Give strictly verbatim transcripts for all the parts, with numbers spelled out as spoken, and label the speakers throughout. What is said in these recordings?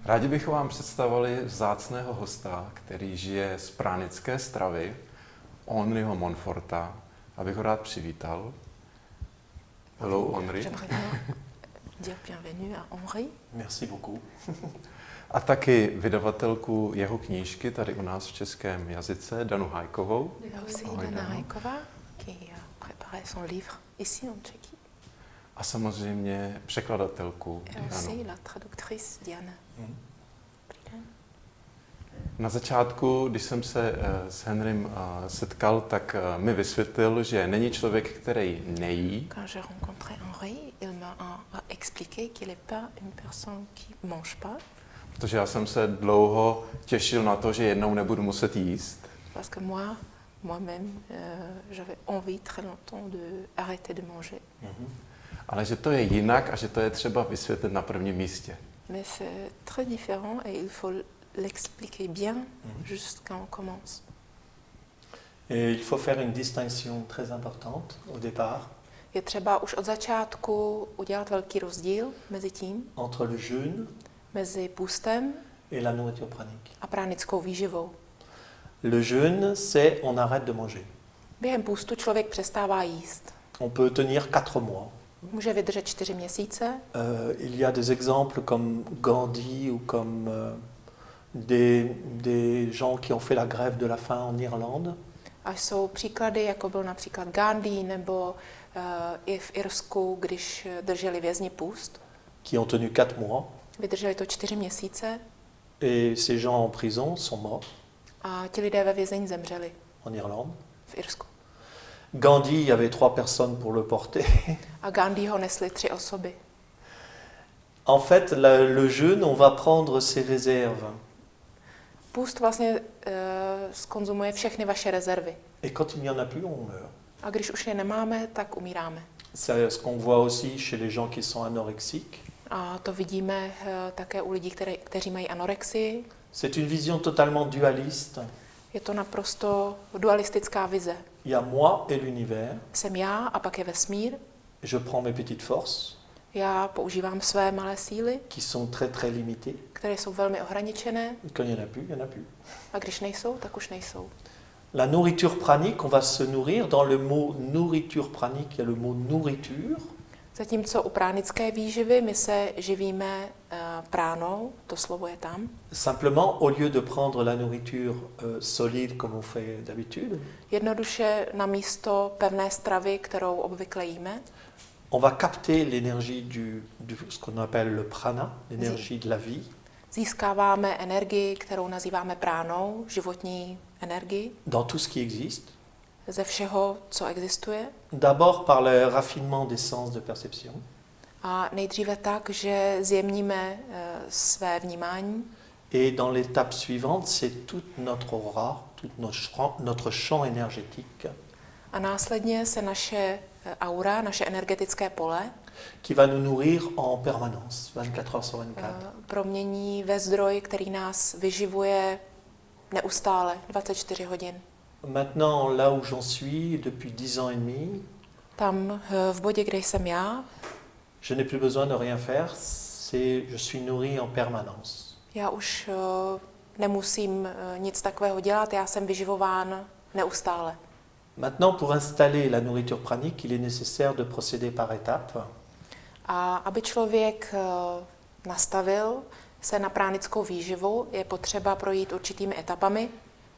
Speaker 1: Rádi bychom vám představili vzácného hosta, který žije z pránické stravy, Henriho Monforta, abych ho rád přivítal. Hello, Henri.
Speaker 2: J'aimerais bien dire bienvenue à Henri.
Speaker 3: Merci beaucoup.
Speaker 1: A taky vydavatelku jeho knížky tady u nás v českém jazyce, Danu Hajkovou.
Speaker 2: Il y a aussi
Speaker 1: Ahoj,
Speaker 2: Dana
Speaker 1: Dano.
Speaker 2: Hajkova qui a préparé son livre ici en Tchéquie.
Speaker 1: A samozřejmě překladatelku
Speaker 2: Et
Speaker 1: Danu.
Speaker 2: aussi la traductrice Diana.
Speaker 3: Mhm.
Speaker 1: Na začátku, když jsem se eh, s Henrym eh, setkal, tak eh, mi vysvětlil, že není člověk, který nejí,
Speaker 2: Quand j'ai rencontré Henri, il m'a a expliqué qu'il n'est pas une personne qui ne mange pas,
Speaker 1: protože já jsem se dlouho těšil na to, že jednou nebudu muset jíst.
Speaker 2: parce que moi, moi-même, euh, j'avais envie très longtemps d'arrêter de manger.
Speaker 3: Mhm.
Speaker 1: Ale že to je jinak a že to je třeba vysvětlit na prvním místě.
Speaker 2: Mais c'est très différent et il faut l'expliquer bien juste quand on commence.
Speaker 3: Et il faut faire une distinction très importante au départ
Speaker 2: Je třeba už od začátku udělat velký rozdíl mezi tím,
Speaker 3: entre le jeûne
Speaker 2: mezi půstem
Speaker 3: et la nourriture pranique.
Speaker 2: a pránickou výživou.
Speaker 3: Le jeûne, c'est on arrête de manger.
Speaker 2: Během půstu člověk přestává jíst.
Speaker 3: On peut tenir quatre mois.
Speaker 2: Může vydržet čtyři měsíce.
Speaker 3: Euh, il y a des exemples comme Gandhi ou comme euh, des, des gens qui ont fait la grève de la faim en Irlande.
Speaker 2: A jsou příklady, jako byl například Gandhi nebo uh, i v Irsku, když drželi vězni půst.
Speaker 3: Qui ont tenu quatre mois.
Speaker 2: Vydrželi to čtyři měsíce
Speaker 3: Et ces gens en prison sont morts
Speaker 2: a ti lidé ve vězení zemřeli
Speaker 3: en Irlande.
Speaker 2: v Irsku.
Speaker 3: Gandhi, il y avait trois personnes pour le porter.
Speaker 2: A Gandhi ho nesli tři osoby.
Speaker 3: En fait, la- le jeûne, on va prendre ses réserves.
Speaker 2: Půst vlastně uh, skonzumuje všechny vaše rezervy.
Speaker 3: Et quand il n'y en a plus, on meurt.
Speaker 2: A když už je nemáme, tak umíráme.
Speaker 3: C'est ce qu'on voit aussi chez les gens qui sont anorexiques.
Speaker 2: A to vidíme uh, také u lidí, které, kteří mají anorexii.
Speaker 3: C'est une vision totalement dualiste.
Speaker 2: Je to naprosto dualistická vize.
Speaker 3: Il y a moi et l'univers.
Speaker 2: Jsem já a pak je vesmír.
Speaker 3: Je prends mes petites forces,
Speaker 2: Já používám své malé síly,
Speaker 3: qui sont très très limitées.
Speaker 2: které jsou velmi ohraničené.
Speaker 3: Quand il n'y en a plus, il n'y en a plus.
Speaker 2: A když nejsou, tak už nejsou.
Speaker 3: La nourriture pranique, on va se nourrir. Dans le mot nourriture pranique, il y a le mot nourriture.
Speaker 2: Zatímco u pránické výživy my se živíme uh, pránou, to slovo je tam.
Speaker 3: Simplement, au lieu de prendre la nourriture euh, solide comme on fait d'habitude,
Speaker 2: Jednoduše na místo pevné stravy, kterou obvykle jíme,
Speaker 3: on va capter l'énergie du, du ce qu'on appelle le prana, l'énergie de la vie,
Speaker 2: získáváme energii, kterou nazýváme pránou, životní energii,
Speaker 3: dans tout ce qui existe.
Speaker 2: ze všeho, co existuje.
Speaker 3: D'abord par le raffinement des sens de perception,
Speaker 2: A nejdříve tak, že zjemníme uh, své vnímání.
Speaker 3: et dans l'étape suivante, c'est toute notre aura, tout notre champ, notre champ énergétique
Speaker 2: A následně se naše eh, aura, naše energetické pole
Speaker 3: qui va nous nourrir en permanence, vingt-quatre heures sur vingt-quatre.
Speaker 2: eh, promění ve zdroj, který nás vyživuje neustále, dvacet čtyři hodin.
Speaker 3: Maintenant, là où j'en suis depuis dix ans et demi,
Speaker 2: Tam eh, v bodě, kde jsem já,
Speaker 3: je n'ai plus besoin de rien faire, c'est je suis nourri en permanence.
Speaker 2: já už eh, nemusím eh, nic takového dělat, já jsem vyživován neustále.
Speaker 3: Maintenant, pour installer la nourriture pranique, il est nécessaire de procéder par étapes.
Speaker 2: A aby člověk eh, nastavil se na pránickou výživu, je potřeba projít určitými etapami.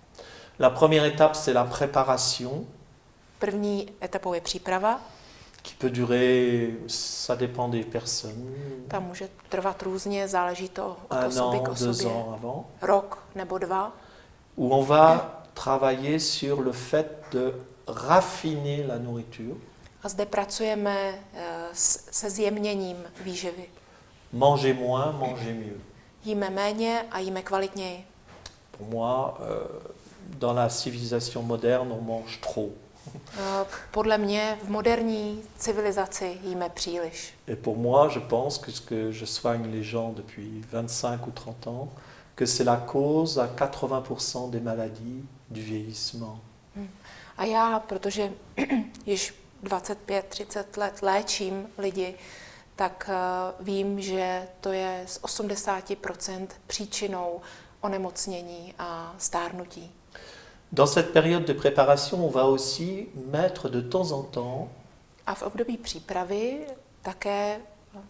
Speaker 3: La première étape, c'est la préparation,
Speaker 2: První etapou je příprava.
Speaker 3: qui peut durer, ça dépend des personnes,
Speaker 2: Ta může trvat různě, záleží to od
Speaker 3: un
Speaker 2: osoby
Speaker 3: an,
Speaker 2: k
Speaker 3: deux
Speaker 2: osobě.
Speaker 3: ans avant,
Speaker 2: Rok nebo dva,
Speaker 3: où on va travailler sur le fait de raffiner la nourriture,
Speaker 2: a zde pracujeme eh, s- se zjemněním výživy.
Speaker 3: manger moins, manger mieux.
Speaker 2: Jíme méně a jíme kvalitněji.
Speaker 3: Pour moi, euh, dans la civilisation moderne, on mange trop.
Speaker 2: Eh, Podle mě v moderní civilizaci jíme příliš.
Speaker 3: Et pour moi, je pense que ce que je soigne les gens depuis vingt-cinq ou trente ans, que c'est la cause à quatre-vingts pour cent des maladies du vieillissement.
Speaker 2: A já, protože již dvacet pět třicet let léčím lidi, tak uh, vím, že to je z osmdesát procent příčinou onemocnění a stárnutí.
Speaker 3: Dans cette période de préparation, on va aussi mettre de temps en temps
Speaker 2: A v období přípravy také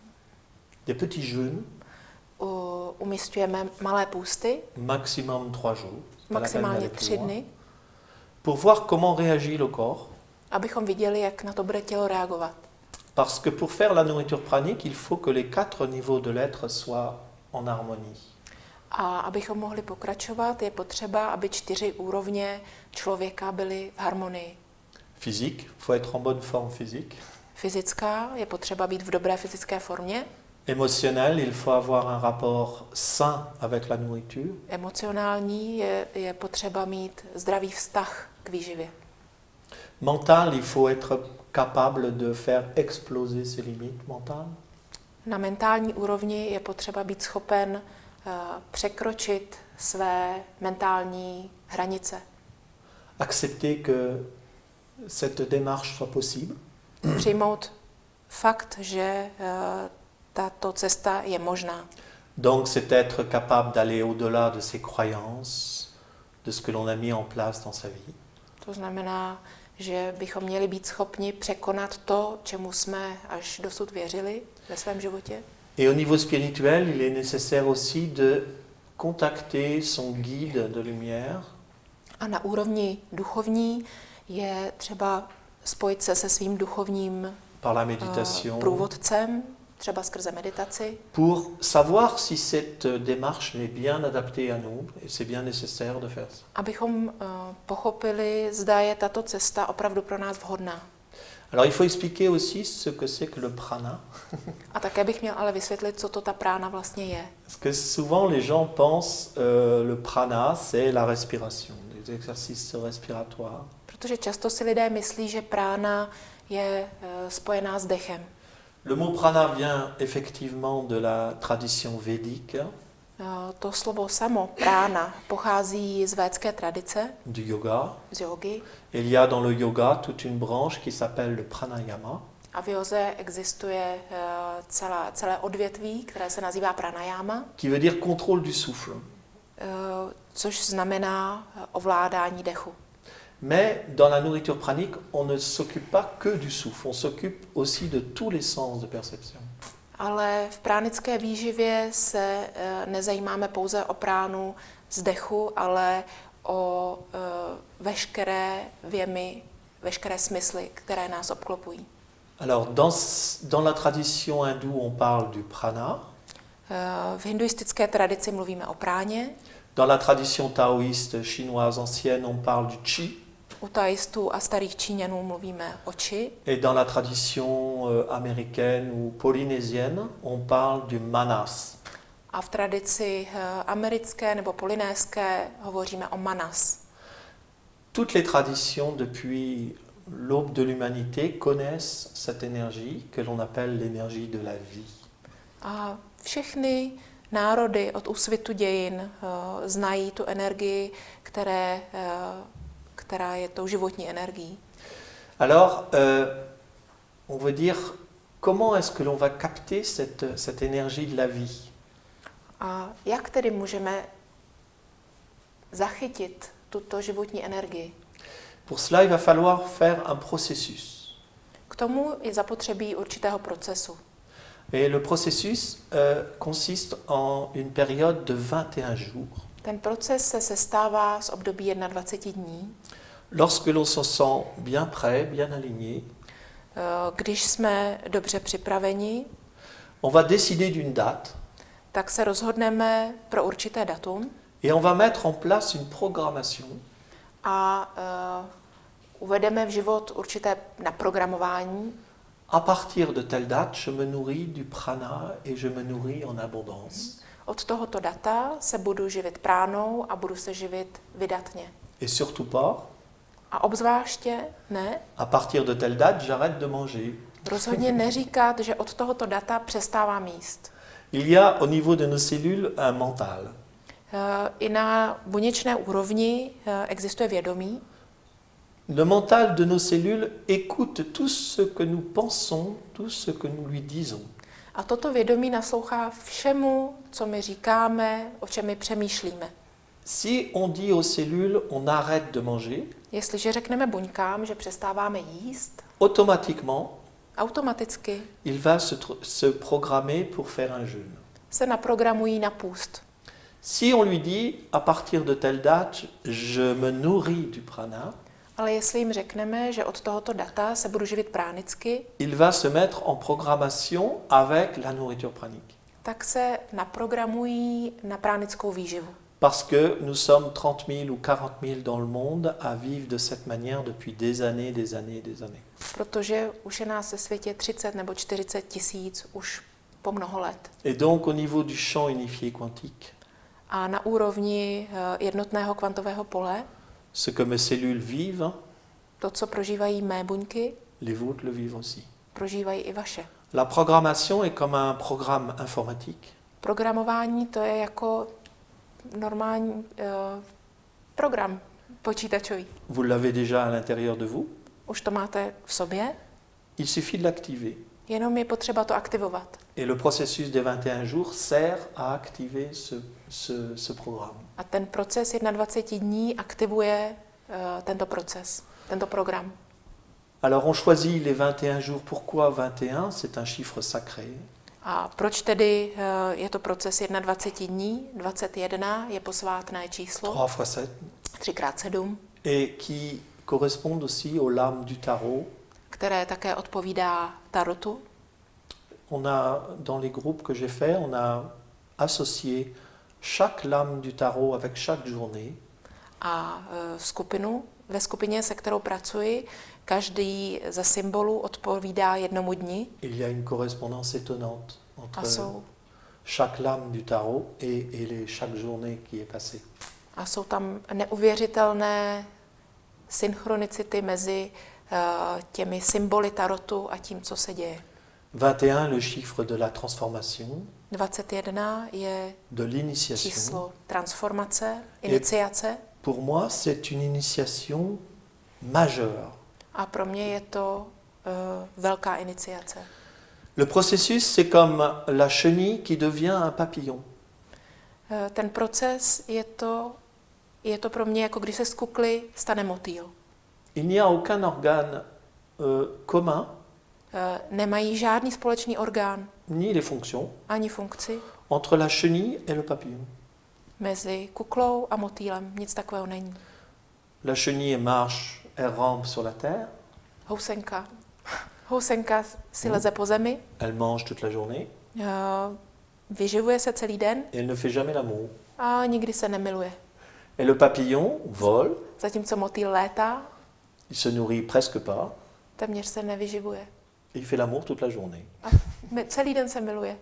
Speaker 3: des petits jeûnes,
Speaker 2: uh, umístujeme malé půsty,
Speaker 3: maximum trois jours, pas la peine
Speaker 2: maximálně
Speaker 3: d'aller plus
Speaker 2: tři
Speaker 3: loin,
Speaker 2: dny,
Speaker 3: pour voir comment réagit le corps.
Speaker 2: abychom viděli, jak na to bude tělo reagovat.
Speaker 3: Parce que pour faire la nourriture pranique, il faut que les quatre niveaux de l'être soient en harmonie.
Speaker 2: A abychom mohli pokračovat, je potřeba, aby čtyři úrovně člověka byly v harmonii.
Speaker 3: Physique, il faut être en bonne forme physique.
Speaker 2: Fyzická, je potřeba být v dobré fyzické formě.
Speaker 3: Émotionnel, il faut avoir un rapport sain avec la nourriture.
Speaker 2: Emocionální, je, je potřeba mít zdravý vztah k výživě.
Speaker 3: Mental, il faut être capable de faire exploser ses limites mentales.
Speaker 2: Na mentální úrovni je potřeba být schopen uh, překročit své mentální hranice.
Speaker 3: Accepter que cette démarche soit possible.
Speaker 2: Přijmout fakt, že uh, tato cesta je možná.
Speaker 3: Donc c'est être capable d'aller au-delà de ses croyances, de ce que l'on a mis en place dans sa vie.
Speaker 2: To znamená, že bychom měli být schopni překonat to, čemu jsme až dosud věřili ve svém životě.
Speaker 3: Et au niveau spirituel, il est nécessaire aussi de contacter son guide de lumière.
Speaker 2: A na úrovni duchovní je třeba spojit se se svým duchovním
Speaker 3: par la
Speaker 2: uh,
Speaker 3: méditation,
Speaker 2: průvodcem, třeba skrze meditaci,
Speaker 3: pour savoir si cette démarche est bien adaptée à nous, et c'est bien nécessaire de faire ça.
Speaker 2: abychom uh, pochopili, zda je tato cesta opravdu pro nás vhodná.
Speaker 3: Alors il faut expliquer aussi ce que c'est que le prana,
Speaker 2: A také bych měl ale vysvětlit, co to ta prána vlastně je.
Speaker 3: parce que souvent les gens pensent euh, le prana c'est la respiration, les exercices respiratoires.
Speaker 2: Protože často si lidé myslí, že prána je uh, spojená s dechem.
Speaker 3: Le mot prana vient effectivement de la tradition védique,
Speaker 2: Uh, to slovo samo, prána, pochází z védské tradice,
Speaker 3: du yoga.
Speaker 2: z jógy.
Speaker 3: Il y a dans le yoga toute une branche qui s'appelle le pranayama,
Speaker 2: A v józe existuje uh, celá, celé odvětví, které se nazývá pranayama,
Speaker 3: qui veut dire contrôle du souffle.
Speaker 2: uh, což znamená uh, ovládání dechu.
Speaker 3: Mais dans la nourriture pranique, on ne s'occupe pas que du souffle, on s'occupe aussi de tous les sens de perception.
Speaker 2: Ale v pránické výživě se uh, nezajímáme pouze o pránu z dechu, ale o uh, veškeré věmy, veškeré smysly, které nás obklopují.
Speaker 3: Alors, dans, dans la tradition hindoue, on parle du prana.
Speaker 2: Uh, v hinduistické tradici mluvíme o práně,
Speaker 3: Dans la tradition taoïste chinoise ancienne, on parle du qi.
Speaker 2: u taoistů a starých Číňanů mluvíme o či.
Speaker 3: Et dans la tradition euh, américaine ou polynésienne, on parle du manas.
Speaker 2: A v tradici uh, americké nebo polynéské hovoříme o manas.
Speaker 3: Toutes les traditions depuis l'aube de l'humanité connaissent cette énergie que l'on appelle l'énergie de la vie.
Speaker 2: A všechny národy od úsvitu dějin uh, znají tu energii, které, uh, která je tou životní energií.
Speaker 3: Alors, euh, on veut dire, comment est-ce que l'on va capter cette, cette énergie de la vie?
Speaker 2: A jak tedy můžeme zachytit tuto životní energii?
Speaker 3: Pour cela, il va falloir faire un processus.
Speaker 2: K tomu je zapotřebí určitého procesu.
Speaker 3: Et le processus euh, consiste en une période de vingt et un jours.
Speaker 2: Ten proces se sestává z období dvacet jedna dní.
Speaker 3: Lorsque l'on se sent bien prêt, bien aligné,
Speaker 2: Když jsme dobře připraveni,
Speaker 3: on va décider d'une date
Speaker 2: tak se rozhodneme pro určité datum
Speaker 3: et on va mettre en place une programmation
Speaker 2: a uh, uvedeme v život určité naprogramování.
Speaker 3: à partir de telle date, je me nourris du prana et je me nourris en abondance.
Speaker 2: Od tohoto data se budu živit pránou a budu se živit vydatně.
Speaker 3: Et surtout pas,
Speaker 2: A obzvláště ne,
Speaker 3: à partir de telle date, j'arrête de manger.
Speaker 2: rozhodně neříkat, že od tohoto data přestávám jíst.
Speaker 3: Il y a au niveau de nos cellules un mental.
Speaker 2: Uh, I na buněčné úrovni uh, existuje vědomí.
Speaker 3: Le mental de nos cellules écoute tout ce que nous pensons, tout ce que nous lui disons.
Speaker 2: A toto vědomí naslouchá všemu, co my říkáme, o čem my přemýšlíme.
Speaker 3: Si on dit aux cellules on arrête de manger,
Speaker 2: Jestliže řekneme buňkám, že přestáváme jíst,
Speaker 3: automatiquement,
Speaker 2: automaticky
Speaker 3: il va se, tr- se programmer pour faire un jeûne.
Speaker 2: se naprogramují na půst.
Speaker 3: Si on lui dit à partir de telle date, je me nourris du prana,
Speaker 2: Ale jestli jim řekneme, že od tohoto data se budu živit pránicky,
Speaker 3: il va se mettre en programmation avec la nourriture pranique.
Speaker 2: tak se naprogramují na pránickou výživu.
Speaker 3: Parce que nous sommes trente mille ou quarante mille dans le monde à vivre de cette manière depuis des années, des années, des années.
Speaker 2: Protože už je nás ve světě třicet nebo čtyřicet tisíc už po mnoho let.
Speaker 3: Et donc au niveau du champ unifié quantique,
Speaker 2: A na úrovni eh, jednotného kvantového pole,
Speaker 3: ce que mes cellules vivent,
Speaker 2: to, co prožívají mé buňky,
Speaker 3: les vôtres le vivent aussi.
Speaker 2: prožívají i vaše.
Speaker 3: La programmation est comme un programme informatique.
Speaker 2: Programování to je jako normální eh, program počítačový.
Speaker 3: Vous l'avez déjà à l'intérieur de vous.
Speaker 2: Už to máte v sobě,
Speaker 3: Il suffit de l'activer.
Speaker 2: jenom je potřeba to aktivovat.
Speaker 3: Et le processus des vingt et un jours sert à activer ce, ce, ce programme.
Speaker 2: A ten proces dvacet jedna dní aktivuje uh, tento proces, tento program.
Speaker 3: Alors on choisit les vingt et un jours. Pourquoi vingt et un? C'est un chiffre sacré.
Speaker 2: A proč tedy uh, je to proces dvacet jedna dní? dvacet jedna je posvátné číslo,
Speaker 3: trois fois sept.
Speaker 2: tři krát sedm,
Speaker 3: Et qui correspondent aussi aux lames du tarot.
Speaker 2: které také odpovídá tarotu.
Speaker 3: On a, dans les groupes que j'ai fait, on a associé chaque lame du tarot avec chaque journée.
Speaker 2: A uh, skupinu, ve skupině, se kterou pracuji, každý ze symbolů odpovídá jednomu dni.
Speaker 3: Il y a une correspondance étonnante
Speaker 2: A
Speaker 3: entre
Speaker 2: jsou,
Speaker 3: chaque lame du tarot et, et les, chaque journée qui est passée.
Speaker 2: a jsou tam neuvěřitelné synchronicity mezi uh, těmi symboly tarotu a tím, co se děje.
Speaker 3: vingt et un, le chiffre de la transformation,
Speaker 2: dvacet jedna je
Speaker 3: de l'initiation.
Speaker 2: číslo transformace, iniciace.
Speaker 3: Pour moi, c'est une initiation majeure.
Speaker 2: A pro mě je to uh, velká iniciace.
Speaker 3: Le processus, c'est comme la chenille qui devient un papillon.
Speaker 2: Uh, ten proces je to, je to pro mě, jako když se z kukly stane motýl.
Speaker 3: Il n'y a aucun organe euh, commun,
Speaker 2: Uh, nemají žádný společný orgán
Speaker 3: ni les fonctions,
Speaker 2: ani funkci
Speaker 3: entre la chenille et le papillon.
Speaker 2: mezi kuklou a motýlem. Nic takového není.
Speaker 3: La chenille marche, elle rampe sur la terre,
Speaker 2: Housenka. Housenka si leze po zemi,
Speaker 3: elle mange toute la journée,
Speaker 2: uh, vyživuje se celý den
Speaker 3: et elle ne fait jamais l'amour.
Speaker 2: a nikdy se nemiluje.
Speaker 3: Et le papillon vole,
Speaker 2: Zatímco motýl létá,
Speaker 3: il se nourrit presque pas,
Speaker 2: téměř se nevyživuje.
Speaker 3: et il fait l'amour toute la journée.
Speaker 2: A mi- celý den se miluje.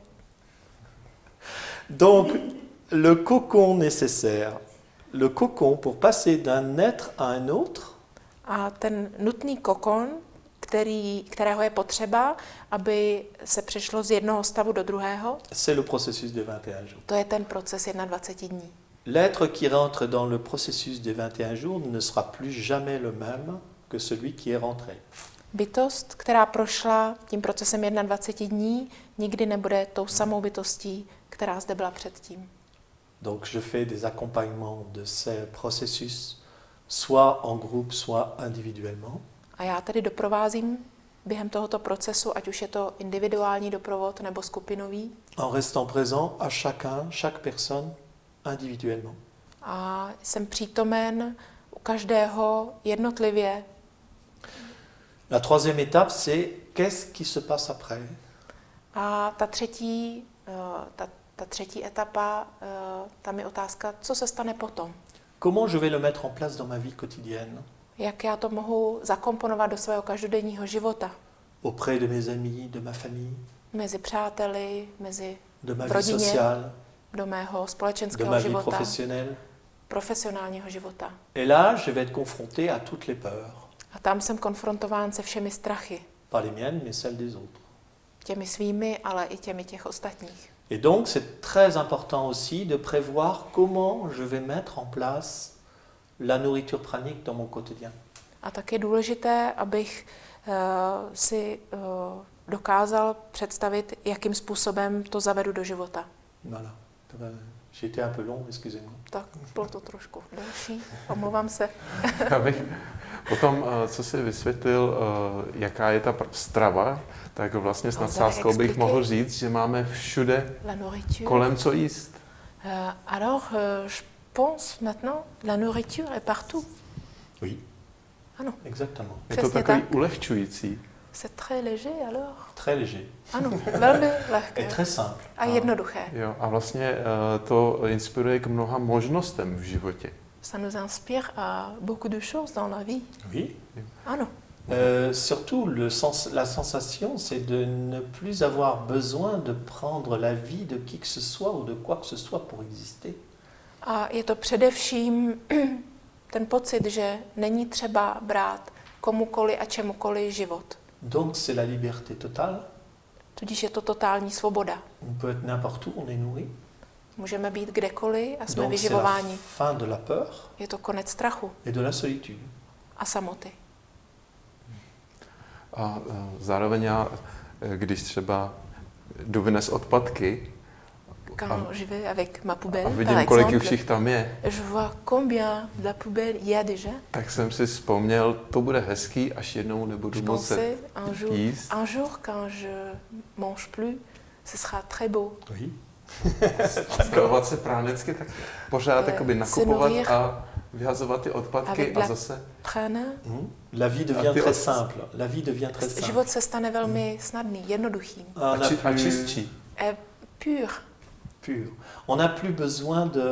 Speaker 3: Donc, le cocon nécessaire, le cocon pour passer d'un être à un autre,
Speaker 2: A ten nutný kokon, který, kterého je potřeba, aby se přešlo z jednoho stavu do druhého,
Speaker 3: c'est le processus des vingt et un jours.
Speaker 2: to je ten proces dvacet jedna dní.
Speaker 3: L'être qui rentre dans le processus des vingt et un jours ne sera plus jamais le même que celui qui est rentré.
Speaker 2: Bytost, která prošla tím procesem dvacet jedna dní, nikdy nebude tou samou bytostí, která zde byla předtím.
Speaker 3: Donc je fais des accompagnements de ces processus, soit en groupe, soit individuellement.
Speaker 2: A já tedy doprovázím během tohoto procesu, ať už je to individuální doprovod nebo skupinový,
Speaker 3: En restant présent à chacun, chaque personne, individuellement.
Speaker 2: a jsem přítomen u každého jednotlivě.
Speaker 3: La troisième étape, c'est qu'est-ce qui se passe après?
Speaker 2: A ta třetí, eh, ta, ta třetí etapa, eh, tam je otázka, co se stane potom.
Speaker 3: Comment je vais le mettre en place dans ma vie quotidienne,
Speaker 2: Jak já to mohu zakomponovat do svého každodenního života.
Speaker 3: auprès de mes amis, de ma famille,
Speaker 2: Mezi přáteli, mezi
Speaker 3: de ma
Speaker 2: v
Speaker 3: vie
Speaker 2: rodině,
Speaker 3: sociale,
Speaker 2: do mého
Speaker 3: de
Speaker 2: společenského
Speaker 3: ma vie
Speaker 2: života,
Speaker 3: professionnelle.
Speaker 2: profesionálního života.
Speaker 3: Et là, je vais être confronté à toutes les peurs,
Speaker 2: A tam jsem konfrontován se všemi strachy.
Speaker 3: pas les miennes, mais celles des autres.
Speaker 2: Těmi svými, ale i těmi těch ostatních.
Speaker 3: Et donc, c'est très important aussi de prévoir comment je vais mettre en place la nourriture pranique dans mon quotidien.
Speaker 2: A tak je důležité, abych uh, si uh, dokázal představit, jakým způsobem to zavedu do života.
Speaker 3: Voilà. J'ai été un peu long, excusez-moi.
Speaker 2: Tak bylo to trošku delší, omlouvám se.
Speaker 1: Já bych potom, co si vysvětlil, jaká je ta pr- strava, tak vlastně s nadsázkou bych mohl říct, že máme všude kolem co jíst.
Speaker 2: Uh, alors, uh, je pense maintenant, la nourriture est partout.
Speaker 3: Oui.
Speaker 2: Ano.
Speaker 3: Exactement.
Speaker 1: Je to takový ulehčující.
Speaker 2: C'est très léger alors.
Speaker 3: Très léger.
Speaker 2: Ano, velmi lehké.
Speaker 3: Et très simple.
Speaker 2: A jednoduché.
Speaker 1: Jo, a vlastně uh, to inspiruje k mnoha možnostem v životě.
Speaker 2: Ça nous inspire à beaucoup de choses dans la vie.
Speaker 3: Oui.
Speaker 2: Ano.
Speaker 3: Euh, surtout, le sens, la sensation, c'est de ne plus avoir besoin de prendre la vie de qui que ce soit ou de quoi que ce soit pour exister.
Speaker 2: A je to především ten pocit, že není třeba brát komukoli a čemukoli život.
Speaker 3: Donc c'est la liberté totale.
Speaker 2: Tudíž je to totální svoboda.
Speaker 3: On peut être n'importe où, on est nourri.
Speaker 2: Můžeme být kdekoliv a jsme
Speaker 3: Donc c'est la
Speaker 2: vyživováni.
Speaker 3: fin de la peur
Speaker 2: Je to konec strachu
Speaker 3: et de la solitude.
Speaker 2: a samoty.
Speaker 1: A uh, zároveň já, když třeba jdu vynes odpadky
Speaker 2: Quand je vais avec ma poubelle,
Speaker 1: a
Speaker 2: par
Speaker 1: vidím, kolik
Speaker 2: exemple,
Speaker 1: už jich tam je,
Speaker 2: je vois combien de la poubelle il y a déjà.
Speaker 1: tak jsem si vzpomněl, to bude hezký, až jednou nebudu
Speaker 2: Je
Speaker 1: moci
Speaker 2: pensais un jour,
Speaker 1: jíst.
Speaker 2: un jour quand je mange plus, ce sera très beau.
Speaker 3: Oui.
Speaker 1: A stravovat se pránecky, tak pořád
Speaker 2: Eh,
Speaker 1: jakoby
Speaker 2: se
Speaker 1: nakupovat
Speaker 2: nourrir
Speaker 1: a vyhazovat ty odpadky
Speaker 2: avec
Speaker 1: a
Speaker 2: la
Speaker 1: zase...
Speaker 2: Prana.
Speaker 3: Hmm. La vie devient
Speaker 1: Ah, t'es
Speaker 3: très
Speaker 1: aussi-
Speaker 3: simple. La vie devient très simple.
Speaker 2: Život se stane velmi snadný, jednoduchým.
Speaker 3: On
Speaker 1: A,
Speaker 3: n'a
Speaker 1: či, a
Speaker 3: plus-
Speaker 1: čistší.
Speaker 2: Et pur.
Speaker 3: pur. On n'a plus besoin de,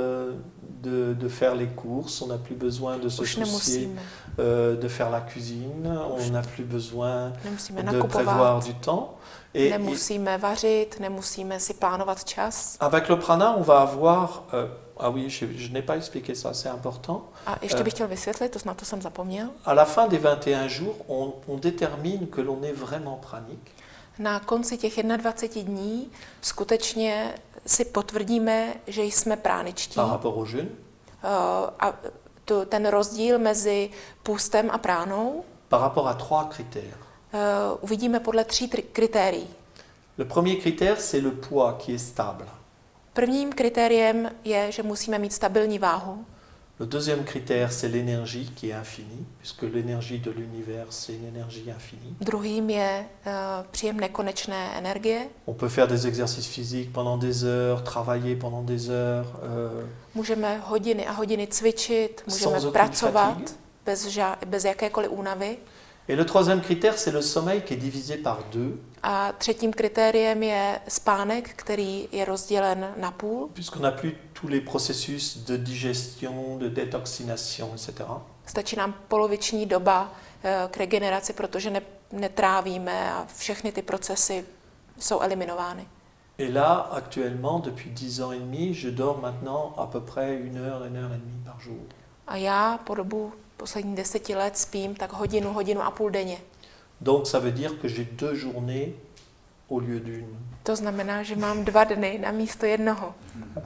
Speaker 3: de, de faire les courses, on n'a plus besoin de se
Speaker 2: Už
Speaker 3: soucier
Speaker 2: nemusíme,
Speaker 3: euh, de faire la cuisine, on n'a plus besoin
Speaker 2: nemusíme
Speaker 3: de prévoir
Speaker 2: nakupovat,
Speaker 3: du temps. Et, et
Speaker 2: nemusíme vařit, nemusíme si plánovat čas.
Speaker 3: avec le prana, on va avoir... euh, ah oui, je, je n'ai pas expliqué ça, c'est important.
Speaker 2: A ještě bych chtěl vysvětlit, to na to jsem zapomněl.
Speaker 3: À la fin des vingt et un jours, on, on détermine que l'on est vraiment pranique.
Speaker 2: Na konci těch jednadvaceti dní skutečně si potvrdíme, že jsme práničtí.
Speaker 3: Par rapport au jeûne,
Speaker 2: Uh, a to, ten rozdíl mezi půstem a pránou
Speaker 3: par rapport à trois critères.
Speaker 2: uh, uvidíme podle tří tri- kritérií.
Speaker 3: Le premier critère, c'est le poids qui est stable.
Speaker 2: Prvním kritériem je, že musíme mít stabilní váhu.
Speaker 3: Le deuxième critère, c'est l'énergie qui est infinie, puisque l'énergie de l'univers, c'est une énergie infinie.
Speaker 2: Druhým je uh, příjem nekonečné energie.
Speaker 3: On peut faire des exercices physiques pendant des heures, travailler pendant des heures, euh,
Speaker 2: Můžeme hodiny a hodiny cvičit, můžeme
Speaker 3: Sans aucune
Speaker 2: pracovat
Speaker 3: fatigue.
Speaker 2: bez, ža- bez jakékoliv únavy.
Speaker 3: Et le troisième critère, c'est le sommeil qui est divisé par deux,
Speaker 2: A třetím kritériem je spánek, který je rozdělen na půl.
Speaker 3: puisqu'on n'a plus tous les processus de digestion, de détoxination, et cetera.
Speaker 2: Stačí nám poloviční doba eh, k regeneraci, protože ne, netrávíme a všechny ty procesy jsou eliminovány.
Speaker 3: Et là, actuellement, depuis dix ans et demi, je dors maintenant à peu près une heure, une heure et demie par jour.
Speaker 2: A já po dobu posledních deseti let spím tak hodinu, hodinu a půl denně.
Speaker 3: Donc ça veut dire que j'ai deux journées au lieu d'une.
Speaker 2: To znamená, že mám dva dny na místo jednoho.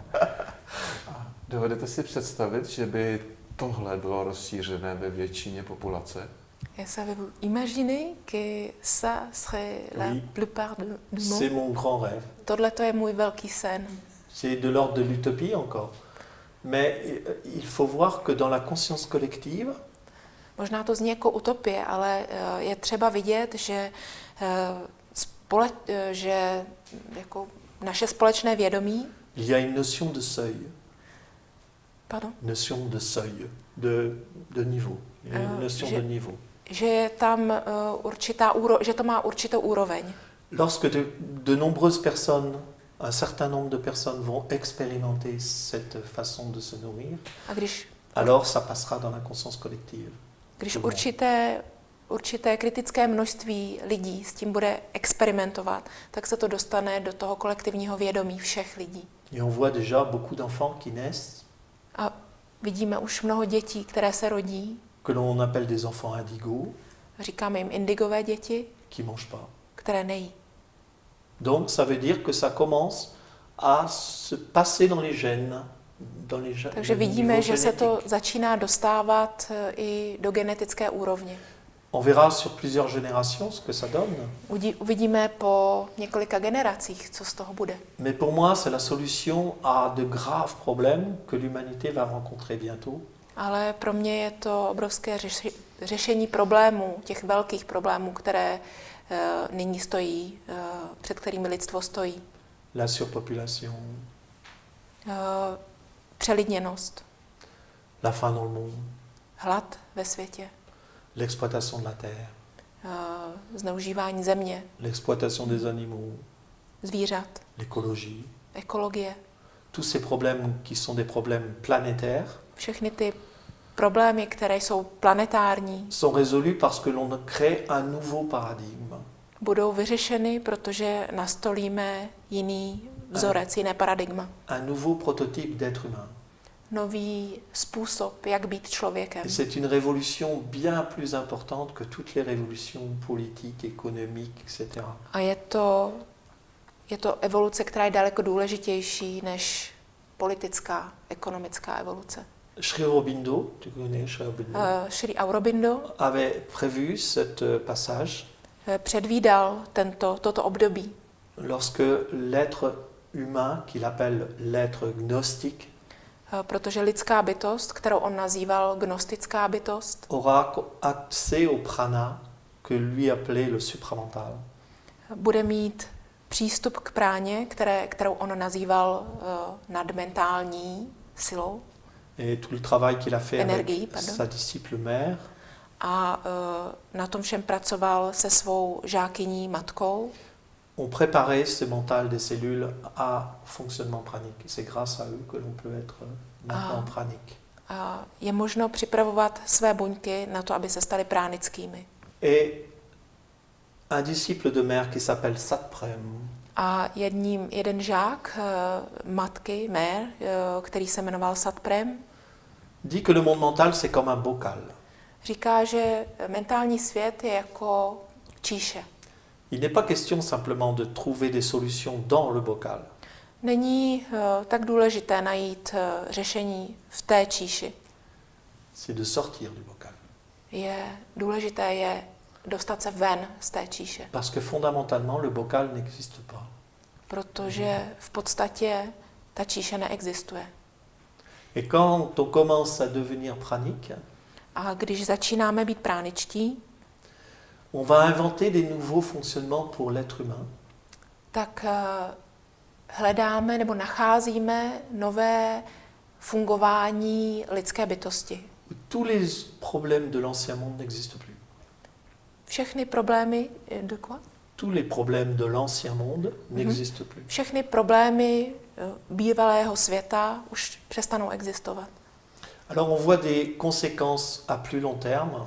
Speaker 1: Dovedete si představit, že by tohle bylo rozšířené ve většině populace?
Speaker 2: Et savez-vous imaginer que ça serait la
Speaker 3: Oui.
Speaker 2: plupart de- du
Speaker 3: C'est
Speaker 2: monde?
Speaker 3: mon grand rêve.
Speaker 2: Tohle to je můj velký sen.
Speaker 3: C'est de l'ordre de l'utopie encore. Mais euh, il faut voir que dans la conscience collective,
Speaker 2: Možná to zní jako utopie, ale eh, je třeba vidět, že, eh, spole, eh, že jako naše společné vědomí,
Speaker 3: il y a une notion de seuil,
Speaker 2: pardon,
Speaker 3: notion de seuil, de, de niveau, une
Speaker 2: Euh,
Speaker 3: notion
Speaker 2: j'ai-
Speaker 3: de niveau.
Speaker 2: že je tam eh, určitá úro, že to má určitou úroveň.
Speaker 3: Lorsque de, de nombreuses personnes, un certain nombre de personnes vont expérimenter cette façon de se nourrir,
Speaker 2: A když,
Speaker 3: alors ça passera dans la conscience collective.
Speaker 2: když
Speaker 3: Dobře.
Speaker 2: určité, určité kritické množství lidí s tím bude experimentovat, tak se to dostane do toho kolektivního vědomí všech lidí.
Speaker 3: Et on voit déjà beaucoup d'enfants qui naissent,
Speaker 2: A vidíme už mnoho dětí, které se rodí,
Speaker 3: que l'on appelle des enfants indigos,
Speaker 2: říkáme jim indigové děti,
Speaker 3: qui ne mangent pas.
Speaker 2: které nejí.
Speaker 3: Donc ça veut dire que ça commence à se passer dans les gènes. Dans les gènes
Speaker 2: Takže vidíme, že se to začíná dostávat eh, i do genetické úrovně.
Speaker 3: On verra sur plusieurs générations ce que ça donne.
Speaker 2: Udí- Uvidíme po několika generacích, co z toho bude.
Speaker 3: Mais pour moi, c'est la solution à de graves problèmes que l'humanité va rencontrer bientôt.
Speaker 2: Ale pro mě je to obrovské řeši- řešení problémů, těch velkých problémů, které uh, nyní stojí, uh, před kterými lidstvo stojí.
Speaker 3: La surpopulation,
Speaker 2: Uh, přelidněnost,
Speaker 3: la faim dans le monde,
Speaker 2: hlad ve světě,
Speaker 3: l'exploitation de la terre,
Speaker 2: uh, zneužívání země,
Speaker 3: l'exploitation des animaux,
Speaker 2: zvířat,
Speaker 3: l'écologie.
Speaker 2: ekologie.
Speaker 3: Tous ces problèmes qui sont des problèmes planétaires
Speaker 2: Všechny ty problémy, které jsou planetární,
Speaker 3: sont résolus parce que l'on crée un nouveau paradigme.
Speaker 2: budou vyřešeny, protože nastolíme jiný vzorec, jiné paradigma.
Speaker 3: Un nouveau prototype d'être humain.
Speaker 2: Nový způsob, jak být člověkem.
Speaker 3: Et c'est une révolution bien plus importante que toutes les révolutions politiques, économiques, et cetera.
Speaker 2: A je to, je to evoluce, která je daleko důležitější než politická, ekonomická evoluce.
Speaker 3: Sri Aurobindo, tu connais Sri Aurobindo,
Speaker 2: Uh, Sri Aurobindo
Speaker 3: avait prévu cette euh, passage
Speaker 2: eh, předvídal tento, toto období,
Speaker 3: lorsque l'être humain, qu'il appelle l'être gnostique,
Speaker 2: eh, protože lidská bytost, kterou on nazýval gnostická bytost,
Speaker 3: aura co- accès au prana que lui appelait le supramental.
Speaker 2: bude mít přístup k práně, které, kterou on nazýval uh, nadmentální silou.
Speaker 3: Et tout le travail qu'il a fait
Speaker 2: Énergie,
Speaker 3: avec
Speaker 2: pardon.
Speaker 3: sa disciple mère,
Speaker 2: A uh, na tom všem pracoval se svou žákyní matkou.
Speaker 3: ont préparé ce mental des cellules à fonctionnement pranique. C'est grâce à eux que l'on peut être maintenant
Speaker 2: Ah.
Speaker 3: pranique.
Speaker 2: A je možno připravovat své buňky na to, aby se staly pránickými.
Speaker 3: Et un disciple de mère qui s'appelle Satprem
Speaker 2: A jedním, jeden žák uh, matky, mér, uh, který se jmenoval Satprem,
Speaker 3: dit que le monde mental, c'est comme un bocal.
Speaker 2: říká, že mentální svět je jako číše.
Speaker 3: Il n'est pas question simplement de trouver des solutions dans le bocal.
Speaker 2: Není uh, tak důležité najít uh, řešení v té číši.
Speaker 3: C'est de sortir du bocal.
Speaker 2: Je důležité je dostat se ven z té číše,
Speaker 3: Parce que fondamentalement, le bocal n'existe pas.
Speaker 2: protože v podstatě ta číše neexistuje.
Speaker 3: Et quand on commence à devenir pranique,
Speaker 2: A když začínáme být práničtí,
Speaker 3: on va inventer des nouveaux fonctionnements pour l'être humain.
Speaker 2: tak uh, hledáme nebo nacházíme nové fungování lidské bytosti.
Speaker 3: Où tous les problèmes de l'ancien monde n'existent plus.
Speaker 2: Všechny problémy, de quoi?
Speaker 3: Tous les problèmes de l'ancien monde n'existent plus.
Speaker 2: Všechny problémy uh, bývalého světa už přestanou existovat.
Speaker 3: Alors on voit des conséquences à plus long terme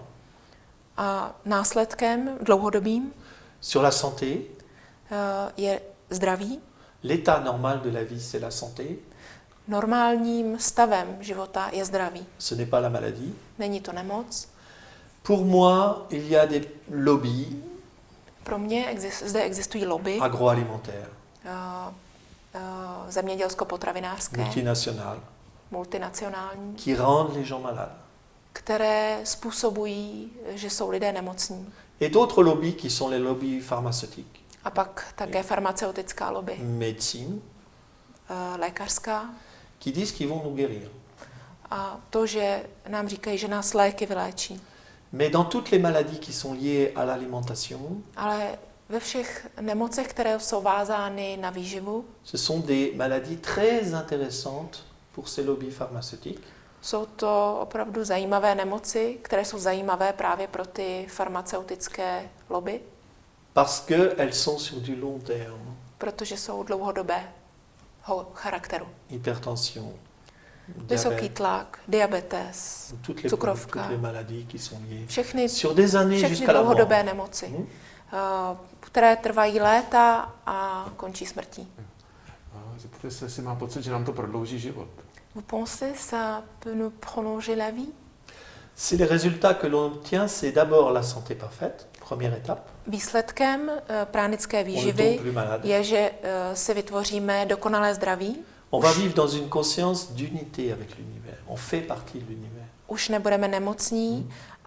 Speaker 2: A následkem dlouhodobým
Speaker 3: sur la santé.
Speaker 2: uh, je zdraví.
Speaker 3: L'état normal de la vie, c'est la santé.
Speaker 2: Normálním stavem života je zdraví.
Speaker 3: Ce n'est pas la maladie.
Speaker 2: Není to nemoc.
Speaker 3: Pour moi, il y a des lobbies
Speaker 2: Pro mě exist, zde existují lobby uh,
Speaker 3: agroalimentaires,
Speaker 2: uh, zemědělsko-potravinářské,
Speaker 3: multinationales,
Speaker 2: multinacionální,
Speaker 3: qui rendent les gens malades.
Speaker 2: které způsobují, že jsou lidé nemocní.
Speaker 3: Et d'autres lobbies qui sont les lobbies pharmaceutiques,
Speaker 2: A pak také farmaceutická lobby,
Speaker 3: médecine,
Speaker 2: uh, lékařská.
Speaker 3: qui disent qu'ils vont nous guérir.
Speaker 2: A to, že nám říkají, že nás léky vyléčí.
Speaker 3: Mais dans toutes les maladies qui sont liées à l'alimentation,
Speaker 2: Ale ve všech nemocech, které jsou vázány na výživu,
Speaker 3: ce sont des maladies très intéressantes pour ces lobbies pharmaceutiques.
Speaker 2: jsou to opravdu zajímavé nemoci, které jsou zajímavé právě pro ty farmaceutické lobby,
Speaker 3: Parce qu'elles sont sur du long terme.
Speaker 2: protože jsou dlouhodobé charakteru.
Speaker 3: Hypertension,
Speaker 2: Vysoký
Speaker 3: diabète,
Speaker 2: tlak, diabetes,
Speaker 3: toutes les,
Speaker 2: cukrovka.
Speaker 3: toutes les maladies qui sont liées.
Speaker 2: všechny,
Speaker 3: Sur des années
Speaker 2: všechny
Speaker 3: jusqu'à la mort.
Speaker 2: dlouhodobé nemoci,
Speaker 3: Hmm?
Speaker 2: uh, které trvají léta a končí smrtí.
Speaker 1: A zeptejte se, jestli má pocit, že nám to prodlouží život.
Speaker 2: Vous pensez ça peut nous prolonger la vie?
Speaker 3: Si les résultats que l'on obtient, c'est d'abord la santé parfaite, première étape.
Speaker 2: Výsledkem uh, pránické
Speaker 3: On ne tombe
Speaker 2: výživy
Speaker 3: plus malade.
Speaker 2: je, že uh, si vytvoříme dokonalé zdraví.
Speaker 3: On va vivre dans une conscience d'unité avec l'univers. On fait partie de l'univers.
Speaker 2: Už nebudeme nemocní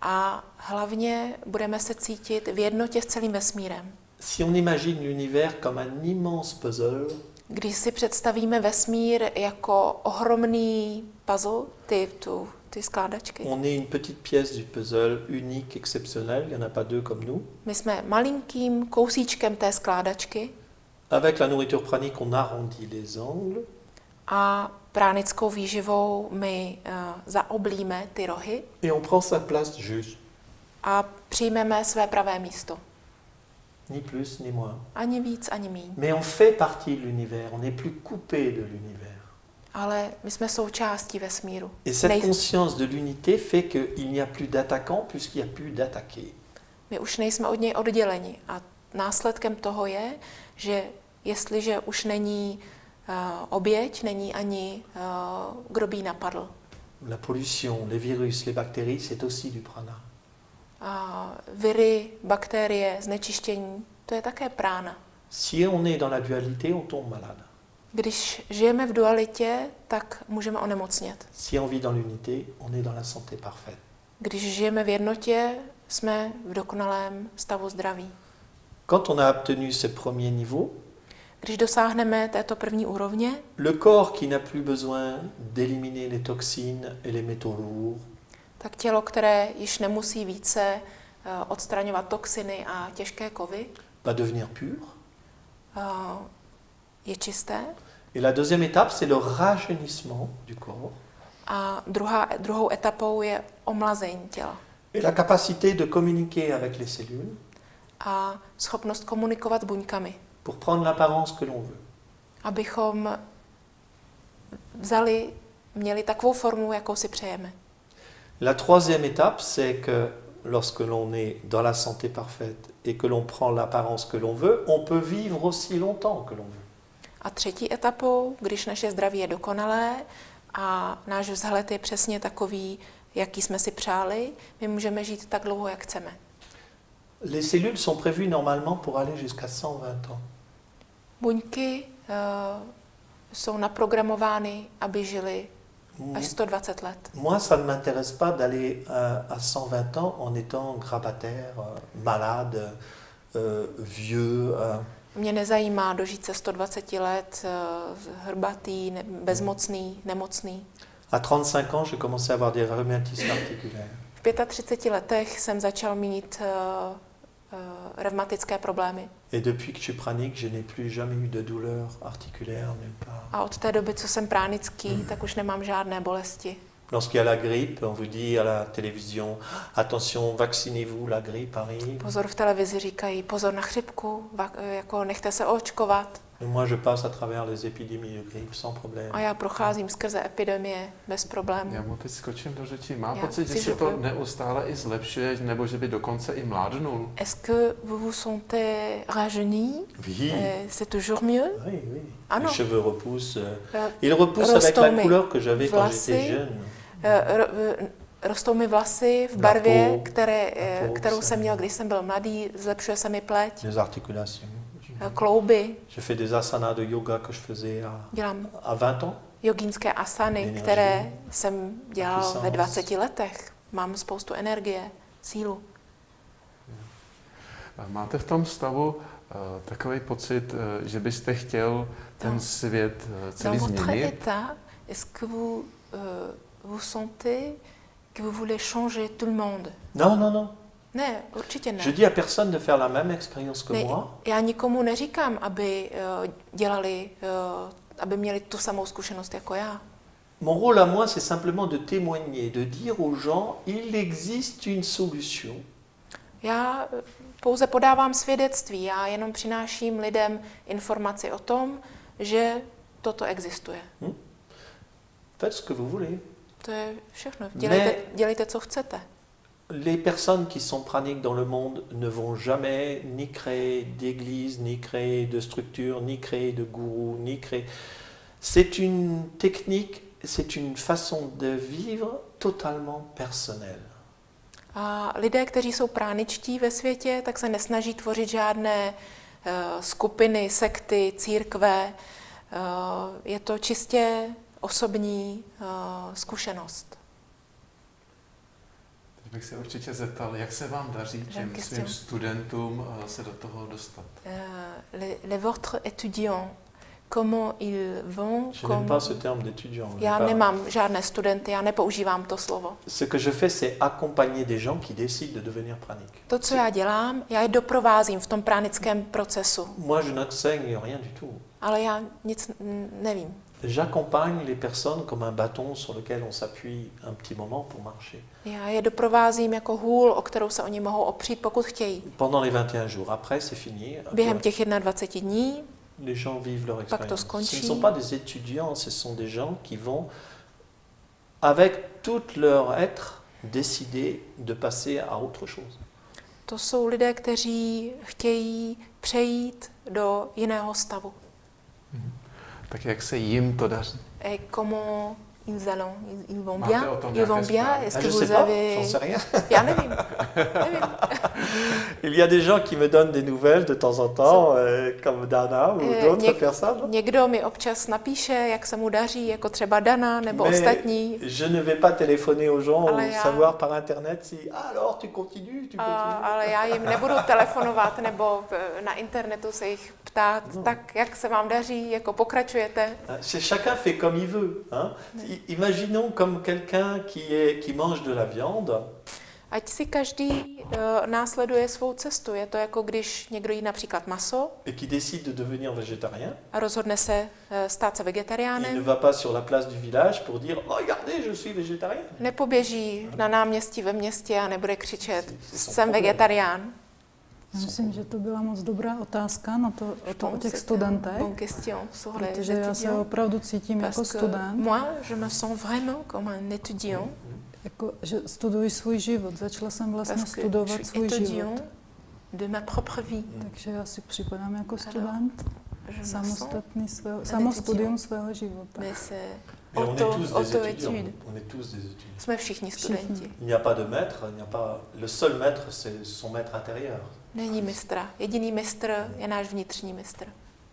Speaker 2: a hlavně budeme se cítit v jednotě s celým vesmírem.
Speaker 3: Si on imagine l'univers comme un immense puzzle,
Speaker 2: Když si představíme vesmír jako ohromný puzzle, ty, tu, ty skládačky,
Speaker 3: on est une petite pièce du puzzle unique, exceptionnel, il n'y en a pas deux comme nous.
Speaker 2: my jsme malinkým kousíčkem té skládačky
Speaker 3: Avec la nourriture pranique, on arrondit les angles.
Speaker 2: a pránickou výživou my uh, zaoblíme ty rohy
Speaker 3: Et on prend sa place juste,
Speaker 2: a přijmeme své pravé místo.
Speaker 3: ni plus ni moins.
Speaker 2: Ani víc, ani míň.
Speaker 3: Mais on fait partie de l'univers, on n'est plus coupé de l'univers.
Speaker 2: Ale my jsme součástí vesmíru.
Speaker 3: Et cette
Speaker 2: Nej-
Speaker 3: conscience de l'unité fait qu'il n'y a plus d'attaquant puisqu'il n'y a plus d'attaqué.
Speaker 2: My už nejsme od něj odděleni a následkem toho je, že jestliže už není uh, oběť, není ani uh, kdo by ji napadl.
Speaker 3: La pollution, les virus, les bactéries, c'est aussi du prana.
Speaker 2: A viry, bakterie, znečištění, to je také prána.
Speaker 3: Si on est dans la dualité, on tombe malade.
Speaker 2: Když žijeme v dualitě, tak můžeme onemocnět.
Speaker 3: Si on vit dans l'unité, on est dans la santé parfaite.
Speaker 2: Když žijeme v jednotě, jsme v dokonalém stavu zdraví.
Speaker 3: Quand on a obtenu ce premier niveau,
Speaker 2: Když dosáhneme této první úrovně,
Speaker 3: le corps qui n'a plus besoin d'éliminer les toxines et les métaux lourds,
Speaker 2: tak tělo, které již nemusí více eh, odstraňovat toxiny a těžké kovy,
Speaker 3: va devenir pur.
Speaker 2: eh, je čisté.
Speaker 3: Et la deuxième étape, c'est le rajeunissement du corps
Speaker 2: A druhá, druhou etapou je omlazení těla
Speaker 3: et la capacité de communiquer avec les cellules
Speaker 2: a schopnost komunikovat s buňkami,
Speaker 3: pour prendre l'apparence que l'on veut.
Speaker 2: abychom vzali, měli takovou formu, jakou si přejeme.
Speaker 3: La troisième étape, c'est que lorsque l'on est dans la santé parfaite et que l'on prend l'apparence que l'on veut, on peut vivre aussi longtemps que l'on veut.
Speaker 2: A třetí etapou, když naše zdraví je dokonalé a náš vzhled je přesně takový, jaký jsme si přáli, my můžeme žít tak dlouho, jak chceme.
Speaker 3: Les cellules sont prévues normalement pour aller jusqu'à cent vingt ans.
Speaker 2: Buňky uh, jsou naprogramovány, aby žily až sto dvacet let.
Speaker 3: Moi, ça ne m'intéresse pas d'aller euh, à cent vingt ans en étant grabataire, euh, malade, euh, vieux. euh.
Speaker 2: Mě nezajímá dožít se sto dvacet let, uh, hrbatý, ne, bezmocný, nemocný.
Speaker 3: À trente-cinq ans, j'ai commencé à avoir des rhumatismes articulaires.
Speaker 2: V třiceti pěti letech jsem začal mít uh, uh, revmatické problémy.
Speaker 3: Et depuis que je suis pranique, je n'ai plus jamais eu de douleur articulaire nulle part.
Speaker 2: A od té doby, co jsem pránický, tak už nemám žádné bolesti.
Speaker 3: Lorsqu'il y a la grippe, on vous dit à la télévision, attention, vaccinez-vous, la grippe arrive.
Speaker 2: Pozor, v televizi říkají, pozor na chřipku, va, jako nechte se očkovat.
Speaker 3: Et moi, je passe à travers les épidémies de grippe sans problème.
Speaker 2: A já procházím skrze epidemie bez problémů.
Speaker 1: Já mu teď skočím do řeči. Má
Speaker 2: Já
Speaker 1: pocit, že
Speaker 2: si
Speaker 1: se to
Speaker 2: řeknu-
Speaker 1: neustále i zlepšuje, nebo že by dokonce i mládnul?
Speaker 2: Est-ce que vous vous sentez rajeuni?
Speaker 3: Oui,
Speaker 2: Euh, C'est toujours mieux?
Speaker 3: oui, oui.
Speaker 2: Ah
Speaker 3: Les
Speaker 2: non.
Speaker 3: cheveux repoussent. euh,
Speaker 2: Euh,
Speaker 3: Ils repoussent avec la
Speaker 2: Rostomé.
Speaker 3: couleur que j'avais quand
Speaker 2: Vlasy.
Speaker 3: j'étais jeune.
Speaker 2: eh, ro- eh, Rostou mi vlasy v
Speaker 3: Na
Speaker 2: barvě,
Speaker 3: půl.
Speaker 2: které, eh,
Speaker 3: Na půl
Speaker 2: kterou
Speaker 3: se-
Speaker 2: jsem měl, když jsem byl mladý, zlepšuje se mi pleť,
Speaker 3: Les articulations.
Speaker 2: eh, klouby,
Speaker 3: J'ai fait des asanas de yoga que je faisais à,
Speaker 2: dělám
Speaker 3: à vingt ans.
Speaker 2: jogínské asany,
Speaker 3: Energie.
Speaker 2: které jsem dělal ve
Speaker 3: Puissance.
Speaker 2: dvaceti letech. Mám spoustu energie, sílu.
Speaker 1: A máte v tom stavu uh, takový pocit, uh, že byste chtěl ten
Speaker 2: No.
Speaker 1: svět uh, celý
Speaker 2: Dans votre
Speaker 1: změnit?
Speaker 2: état, est-ce que vous, euh, vous sentez que vous voulez changer tout le monde?
Speaker 3: Non, non, non.
Speaker 2: Ne, určitě ne.
Speaker 3: Je dis à personne de faire la même expérience que
Speaker 2: Ne,
Speaker 3: moi.
Speaker 2: já nikomu neříkám, aby uh, dělali, uh, aby měli tu samou zkušenost jako já.
Speaker 3: Mon rôle à moi, c'est simplement de témoigner, de dire aux gens, il existe une solution.
Speaker 2: Já eh, pouze podávám svědectví, já jenom přináším lidem informaci o tom, že toto existuje.
Speaker 3: Faites ce que vous voulez.
Speaker 2: To je všechno. Dělejte,
Speaker 3: Ne.
Speaker 2: dělejte, co chcete.
Speaker 3: Les personnes qui sont praniques dans le monde ne vont jamais ni créer d'église, ni créer de structure, ni créer de gourou, ni créer... C'est une technique, c'est une façon de vivre totalement personnelle.
Speaker 2: A lidé, kteří jsou práničtí ve světě, tak se nesnaží tvořit žádné uh, skupiny, sekty, církve. Uh, je to čistě osobní uh, zkušenost.
Speaker 1: Bych se určitě zeptal, jak se vám daří těm svým studentům se do toho dostat?
Speaker 2: Uh, les, les votre étudiants, comment ils vont?
Speaker 3: Je n'aime pas ce terme d'étudiant.
Speaker 2: Já nemám žádné studenty, já nepoužívám to slovo.
Speaker 3: Ce que je fais, c'est accompagner des gens qui décident de devenir praniques.
Speaker 2: To, co já dělám, já je doprovázím v tom pranickém procesu.
Speaker 3: Moi, je n'enseigne rien du tout.
Speaker 2: Ale já nic nevím.
Speaker 3: J'accompagne les personnes comme un bâton sur lequel on s'appuie un petit moment pour marcher.
Speaker 2: Já je doprovázím jako hůl, o kterou se oni mohou opřít, pokud chtějí.
Speaker 3: Pendant les vingt et un jours, après c'est fini.
Speaker 2: Během těch dvaceti jedna dní
Speaker 3: les gens vivent leur
Speaker 2: pak to
Speaker 3: expérience. Ce
Speaker 2: skončí.
Speaker 3: ne sont pas des étudiants, ce sont des gens qui vont, avec tout leur être, décider de passer à autre chose.
Speaker 2: To jsou lidé, kteří chtějí přejít do jiného stavu.
Speaker 1: Mhm. Tak jak se jim to daří?
Speaker 2: Et comment ils allons, ils, ils vont
Speaker 1: Máte
Speaker 2: bien,
Speaker 1: o tom
Speaker 2: ils vont
Speaker 1: nějaké
Speaker 2: bien.
Speaker 1: zprávy?
Speaker 2: Est-ce
Speaker 3: Ah,
Speaker 2: que
Speaker 3: je
Speaker 2: vous
Speaker 3: sais pas,
Speaker 2: avez?
Speaker 3: j'en sais rien.
Speaker 2: Já nevím. nevím.
Speaker 3: Il y a des gens qui me donnent des nouvelles de temps en temps, euh, comme Dana ou
Speaker 2: Eh,
Speaker 3: d'autres
Speaker 2: něk-
Speaker 3: personnes.
Speaker 2: Někdo mi občas napíše, jak se mu daří, jako třeba Dana nebo
Speaker 3: Mais
Speaker 2: ostatní.
Speaker 3: je ne vais pas téléphoner aux gens
Speaker 2: Ale
Speaker 3: ou
Speaker 2: já-
Speaker 3: savoir par internet si ah, alors tu continues, tu
Speaker 2: A,
Speaker 3: continues.
Speaker 2: ale já jim nebudu telefonovat nebo v- na internetu se jich ptát,
Speaker 3: No.
Speaker 2: tak jak se vám daří, jako pokračujete.
Speaker 3: C'est chacun fait comme il veut. Hein? I- Imaginons comme quelqu'un qui, est, qui mange de la viande.
Speaker 2: Ať si každý uh, následuje svou cestu. Je to jako když někdo jí například maso
Speaker 3: Et qui décide de devenir végétarien.
Speaker 2: a rozhodne se uh, stát se
Speaker 3: Il ne
Speaker 2: vegetariánem.
Speaker 3: va pas sur la place du village pour dire oh, regardez, je suis végétarien.
Speaker 2: Nepoběží na náměstí ve městě a nebude křičet,
Speaker 3: C'est- c'est son
Speaker 2: jsem
Speaker 3: problème.
Speaker 2: vegetarián.
Speaker 4: Já myslím, že to byla moc dobrá otázka na to, o, to, o těch
Speaker 2: C'était
Speaker 4: studentech,
Speaker 2: une bonne question sur les
Speaker 4: protože já se
Speaker 2: étudiants.
Speaker 4: opravdu cítím jako
Speaker 2: Parce que
Speaker 4: student,
Speaker 2: moi, je me sens vraiment comme un étudiant.
Speaker 4: jako, že studuji svůj život. Začala jsem vlastně
Speaker 2: Parce que je
Speaker 4: studovat
Speaker 2: suis
Speaker 4: svůj
Speaker 2: étudiant
Speaker 4: život.
Speaker 2: de ma propre vie.
Speaker 4: Takže já si připadám jako
Speaker 2: Alors,
Speaker 4: student,
Speaker 2: Je me sens,
Speaker 4: samostatný svého,
Speaker 2: un
Speaker 4: samostudium
Speaker 2: étudiant.
Speaker 4: svého života.
Speaker 2: mais c'est
Speaker 3: Mais on est
Speaker 2: auto,
Speaker 3: tous des
Speaker 2: auto-étude.
Speaker 3: étudiants. On est tous des étudiants.
Speaker 2: Jsme všichni
Speaker 4: Všichni.
Speaker 2: studenti.
Speaker 3: Il n'y a pas de maître, il n'y a pas. Le seul maître, c'est son maître intérieur.
Speaker 2: Není mistra. Jediný mistr je náš vnitřní mistr.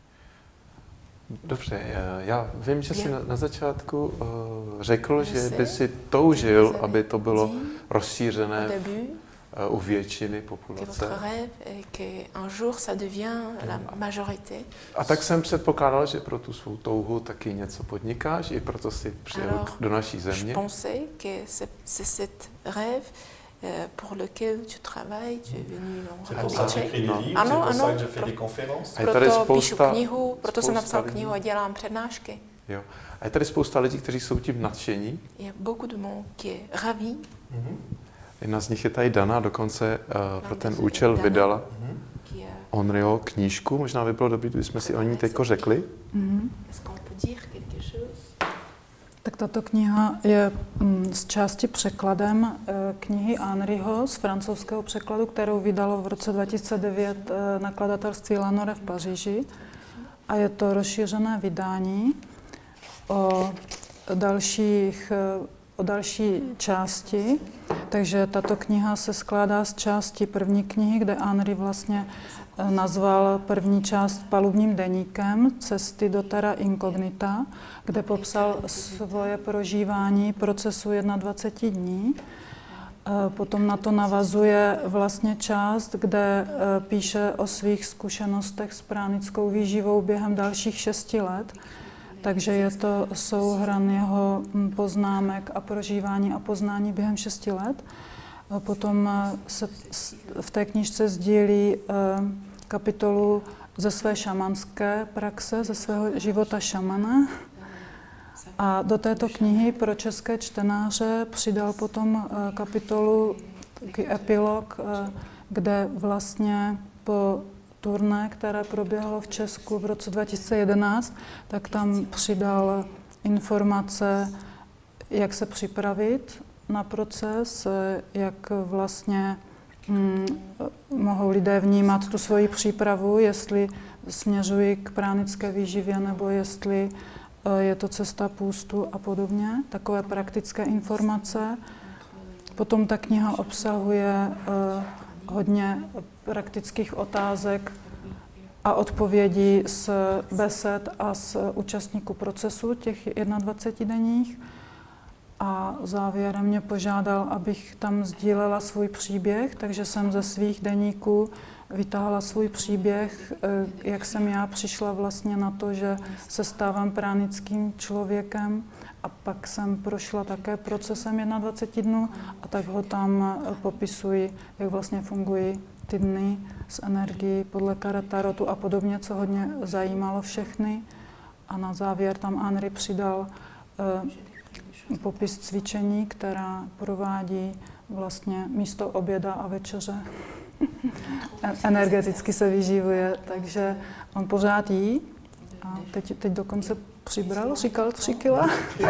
Speaker 1: Dobře, já vím, že jsi
Speaker 2: Je.
Speaker 1: na, na začátku uh, řekl,
Speaker 2: Je
Speaker 1: že
Speaker 2: sais.
Speaker 1: by si toužil,
Speaker 2: Vous avez
Speaker 1: aby to bylo
Speaker 2: dit
Speaker 1: rozšířené
Speaker 2: Au début,
Speaker 1: uh, u většiny
Speaker 2: que
Speaker 1: populace.
Speaker 2: votre rêve est qu'un jour ça devient la majorité.
Speaker 1: A tak jsem předpokládal, že pro tu svou touhu taky něco podnikáš, i proto si přijel
Speaker 2: Alors,
Speaker 1: do naší
Speaker 2: Je
Speaker 1: země.
Speaker 2: pensais que c'est c'est cet rêve euh, pour lequel tu travailles, tu es venu en
Speaker 3: C'est pour ça que
Speaker 2: République.
Speaker 3: j'écris des
Speaker 1: Non.
Speaker 3: livres,
Speaker 2: Ah
Speaker 3: c'est
Speaker 2: non,
Speaker 3: pour
Speaker 2: ah
Speaker 3: ça
Speaker 2: non.
Speaker 3: que je fais des conférences.
Speaker 1: A je tady
Speaker 2: Proto píšu
Speaker 1: spousta,
Speaker 2: knihu, proto jsem
Speaker 1: spousta
Speaker 2: napsal
Speaker 1: lidí.
Speaker 2: knihu a dělám přednášky.
Speaker 1: Jo. A je tady spousta lidí, kteří jsou tím nadšení.
Speaker 2: Il y a beaucoup de monde qui est ravi.
Speaker 3: Mhm.
Speaker 1: Jedna z nich je tady Dana, dokonce uh, pro ten
Speaker 2: Dana.
Speaker 1: účel vydala
Speaker 3: Mhm.
Speaker 2: Qui, euh,
Speaker 1: Onryho knížku. Možná by bylo dobré, kdybychom si o ní teď řekli.
Speaker 4: Mhm.
Speaker 2: Est-ce qu'on peut dire quelque chose?
Speaker 4: Tak tato kniha je mm, z části překladem eh, knihy Henryho z francouzského překladu, kterou vydalo v roce dva tisíce devět eh, nakladatelství Lanore v Paříži. A je to rozšířené vydání o dalších, eh, o další části. Takže tato kniha se skládá z části první knihy, kde Henry vlastně eh, nazval první část palubním deníkem Cesty do terra incognita, kde popsal svoje prožívání procesu dvacet jedna dní. Eh, Potom na to navazuje vlastně část, kde eh, píše o svých zkušenostech s pránickou výživou během dalších šesti let. Takže je to souhran jeho mm, poznámek a prožívání a poznání během šesti let. A potom eh, se s- v té knížce sdílí eh, kapitolu ze své šamanské praxe, ze svého života šamana. A do této knihy pro české čtenáře přidal potom eh, kapitolu, takový epilog, eh, kde vlastně po turné, které proběhlo v Česku v roce dva tisíce jedenáct, tak tam přidal informace, jak se připravit na proces, eh, jak vlastně hm, mohou lidé vnímat tu svoji přípravu, jestli směřují k pránické výživě nebo jestli eh, je to cesta půstu a podobně, takové praktické informace. Potom ta kniha obsahuje eh, hodně praktických otázek a odpovědí z besed a z účastníků procesu těch dvaceti jedna denních. a závěrem mě požádal, abych tam sdílela svůj příběh, takže jsem ze svých deníků vytáhla svůj příběh, jak jsem já přišla vlastně na to, že se stávám pránickým člověkem, a pak jsem prošla také procesem dvacet jedna dnů a tak ho tam popisuji, jak vlastně fungují ty dny s energií podle karet tarotu a podobně, co hodně zajímalo všechny. A na závěr tam Henri přidal eh, popis cvičení, která provádí vlastně místo oběda a večeře. Energeticky se vyživuje, takže on pořád jí a teď, teď dokonce přibral, říkal tři kila,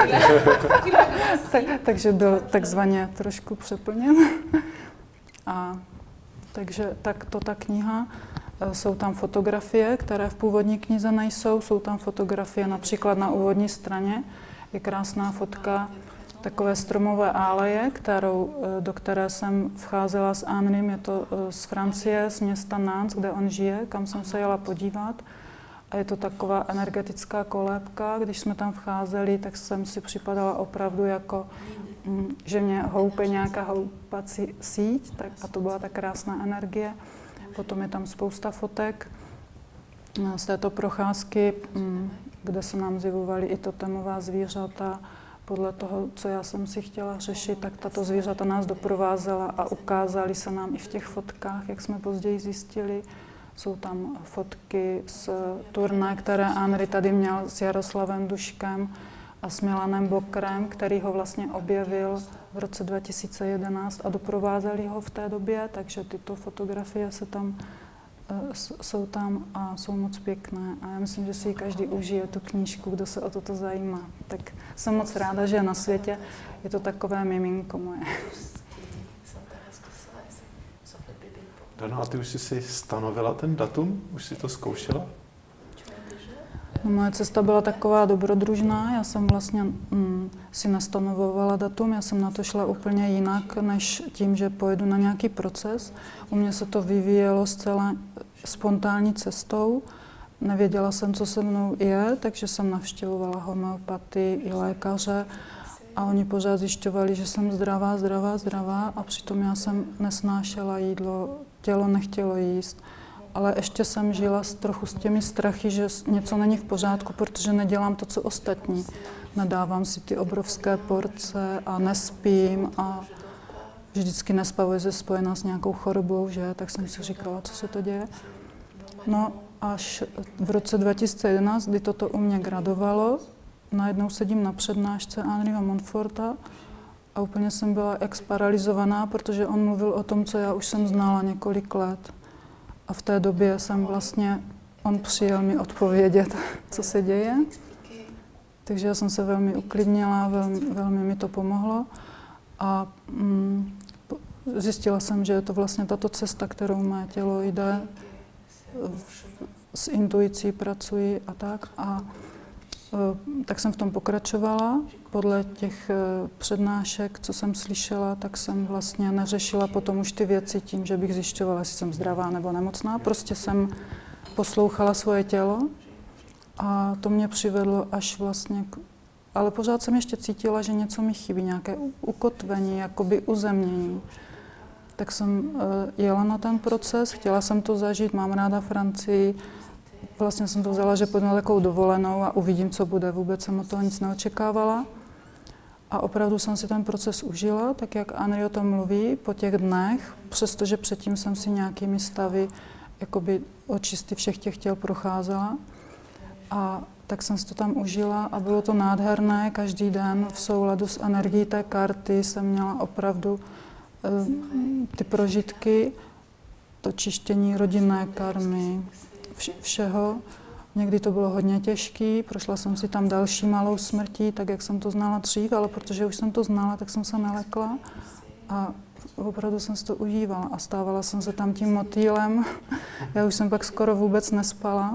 Speaker 4: tak, takže byl takzvaně trošku přeplněn. A takže tak to ta kniha, jsou tam fotografie, které v původní knize nejsou, jsou tam fotografie například na úvodní straně, je krásná fotka takové stromové áleje, kterou, do které jsem vcházela s Henrym, je to z Francie, z města Nantes, kde on žije, kam jsem se jela podívat. A je to taková energetická kolébka. Když jsme tam vcházeli, tak jsem si připadala opravdu jako, že mě houpe nějaká houpací síť, tak, a to byla ta krásná energie. Potom je tam spousta fotek z této procházky, kde se nám zjevovaly i totemová zvířata. Podle toho, co já jsem si chtěla řešit, tak tato zvířata nás doprovázela a ukázali se nám i v těch fotkách, jak jsme později zjistili. Jsou tam fotky z turné, které Henri tady měl s Jaroslavem Duškem a s Milanem Bokrem, který ho vlastně objevil v roce dva tisíce jedenáct a doprovázeli ho v té době, takže tyto fotografie se tam, jsou tam a jsou moc pěkné. A já myslím, že si ji každý užije, tu knížku, kdo se o toto zajímá. Tak jsem moc ráda, že na světě je to takové miminko moje.
Speaker 1: Dana, a ty už jsi si stanovila ten datum? Už jsi to zkoušela?
Speaker 4: No, moje cesta byla taková dobrodružná. Já jsem vlastně mm, si nestanovovala datum, já jsem na to šla úplně jinak, než tím, že pojedu na nějaký proces. U mě se to vyvíjelo zcela spontánní cestou. Nevěděla jsem, co se mnou je, takže jsem navštěvovala homeopatii i lékaře a oni pořád zjišťovali, že jsem zdravá, zdravá, zdravá a přitom já jsem nesnášela jídlo, tělo nechtělo jíst. Ale ještě jsem žila s, trochu s těmi strachy, že něco není v pořádku, protože nedělám to, co ostatní. Nedávám si ty obrovské porce a nespím a vždycky nespavuje se spojená s nějakou chorobou, že? Tak jsem si říkala, co se to děje. No až v roce dva tisíce jedenáct, kdy toto u mě gradovalo, najednou sedím na přednášce Henryho Montforta a úplně jsem byla ex paralizovaná, protože on mluvil o tom, co já už jsem znala několik let. A v té době jsem vlastně, on přijel mi odpovědět, co se děje. Takže já jsem se velmi uklidnila, velmi, velmi mi to pomohlo. A mm, zjistila jsem, že je to vlastně tato cesta, kterou mé tělo jde. S intuicí pracuji a tak. A tak jsem v tom pokračovala. Podle těch přednášek, co jsem slyšela, tak jsem vlastně neřešila potom už ty věci tím, že bych zjišťovala, jestli jsem zdravá nebo nemocná. Prostě jsem poslouchala svoje tělo a to mě přivedlo až vlastně k... Ale pořád jsem ještě cítila, že něco mi chybí, nějaké ukotvení, jakoby uzemnění. Tak jsem jela na ten proces, chtěla jsem to zažít, mám ráda Francii. Vlastně jsem to vzala, že půjdu na takovou dovolenou a uvidím, co bude. Vůbec jsem od toho nic neočekávala. A opravdu jsem si ten proces užila, tak jak Henri o tom mluví, po těch dnech, přestože předtím jsem si nějakými stavy jakoby očisty všech těch těl procházela. A tak jsem si to tam užila a bylo to nádherné. Každý den v souladu s energií té karty jsem měla opravdu uh, ty prožitky, to čištění rodinné karmy, všeho. Někdy to bylo hodně těžké, prošla jsem si tam další malou smrtí, tak jak jsem to znala dřív, ale protože už jsem to znala, tak jsem se nelekla a opravdu jsem si to užívala a stávala jsem se tam tím motýlem. Já už jsem pak skoro vůbec nespala.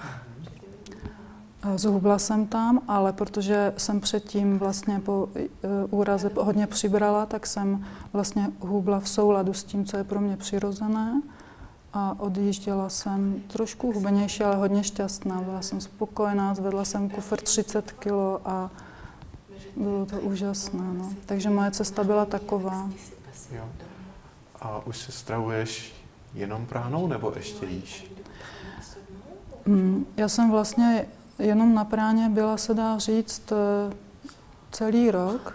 Speaker 4: Zhubla jsem tam, ale protože jsem předtím vlastně po úraze hodně přibrala, tak jsem vlastně hubla v souladu s tím, co je pro mě přirozené. A odjížděla jsem trošku hubenější, ale hodně šťastná. Byla jsem spokojená, zvedla jsem kufr třicet kilo a bylo to úžasné. No. Takže moje cesta byla taková.
Speaker 1: Jo. A už se stravuješ jenom pránou, nebo ještě jíš?
Speaker 4: Mm, já jsem vlastně jenom na práně byla, se dá říct, celý rok,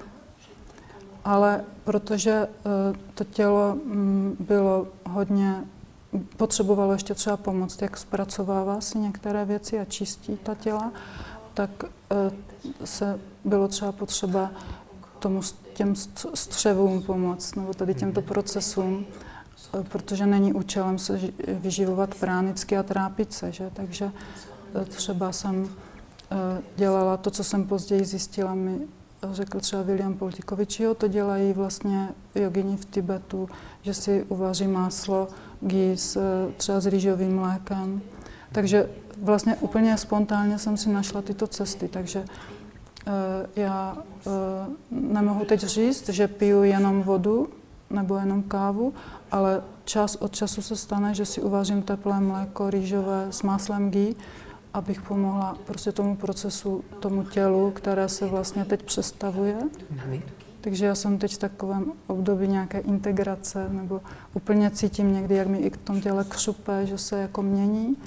Speaker 4: ale protože to tělo bylo hodně, potřebovalo ještě třeba pomoct, jak zpracovává si některé věci a čistí ta těla, tak se bylo třeba potřeba tomu, těm střevům pomoct, nebo tady těmto procesům, protože není účelem se vyživovat pránicky a trápit se, že? Takže třeba jsem dělala to, co jsem později zjistila, mi řekl třeba William Poltikovičiho, to dělají vlastně jogini v Tibetu, že si uvaří máslo, ghee s, třeba s rýžovým mlékem. Takže vlastně úplně spontánně jsem si našla tyto cesty, takže uh, já uh, nemohu teď říct, že piju jenom vodu nebo jenom kávu, ale čas od času se stane, že si uvařím teplé mléko rýžové s máslem ghee, abych pomohla prostě tomu procesu, tomu tělu, které se vlastně teď přestavuje. Mm-hmm. Takže já jsem teď v takovém období nějaké integrace, nebo úplně cítím někdy, jak mi i k tom těle křupe, že se jako mění.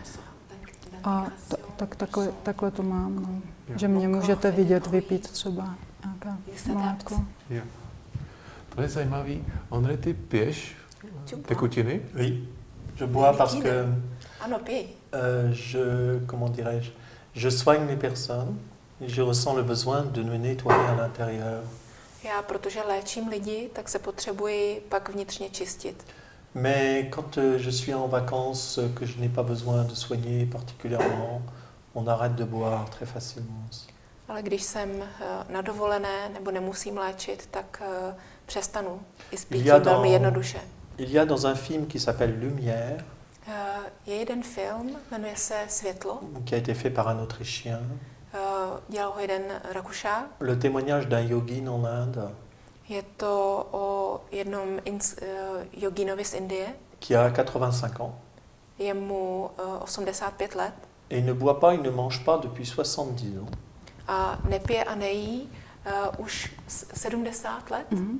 Speaker 4: A t- tak, takhle, takhle to mám, no. Že mě můžete vidět vypít třeba nějaké mléko.
Speaker 1: Jo. To je zajímavý. Ondřej, ty piješ tekutiny?
Speaker 3: Oui, je bois parce que
Speaker 2: Ano, pij.
Speaker 3: euh, je, comment dirais-je, je soigne les personnes et je ressens le besoin de me nettoyer à l'intérieur.
Speaker 2: Já, protože léčím lidi, tak se potřebuji pak vnitřně čistit.
Speaker 3: Mais quand euh, je suis en vacances, euh, que je n'ai pas besoin de soigner particulièrement, on arrête de boire très facilement.
Speaker 2: Ale když jsem uh, na dovolené nebo nemusím léčit, tak uh, přestanu i s pitím velmi jednoduše.
Speaker 3: Il y a dans un film qui s'appelle Lumière,
Speaker 2: uh, je jeden film, jmenuje se Světlo,
Speaker 3: qui a été fait par un Autrichien.
Speaker 2: Uh, dělal ho jeden Rakušák.
Speaker 3: Le témoignage d'un yogin en Inde.
Speaker 2: Je to o jednom ins, uh, jogínovi z Indie.
Speaker 3: Qui a quatre-vingt-cinq ans.
Speaker 2: Je mu uh, osmdesát pět let.
Speaker 3: Et il ne boit pas, il ne mange pas depuis soixante-dix ans.
Speaker 2: A nepije a nejí uh, už sedmdesát let.
Speaker 4: Mm-hmm.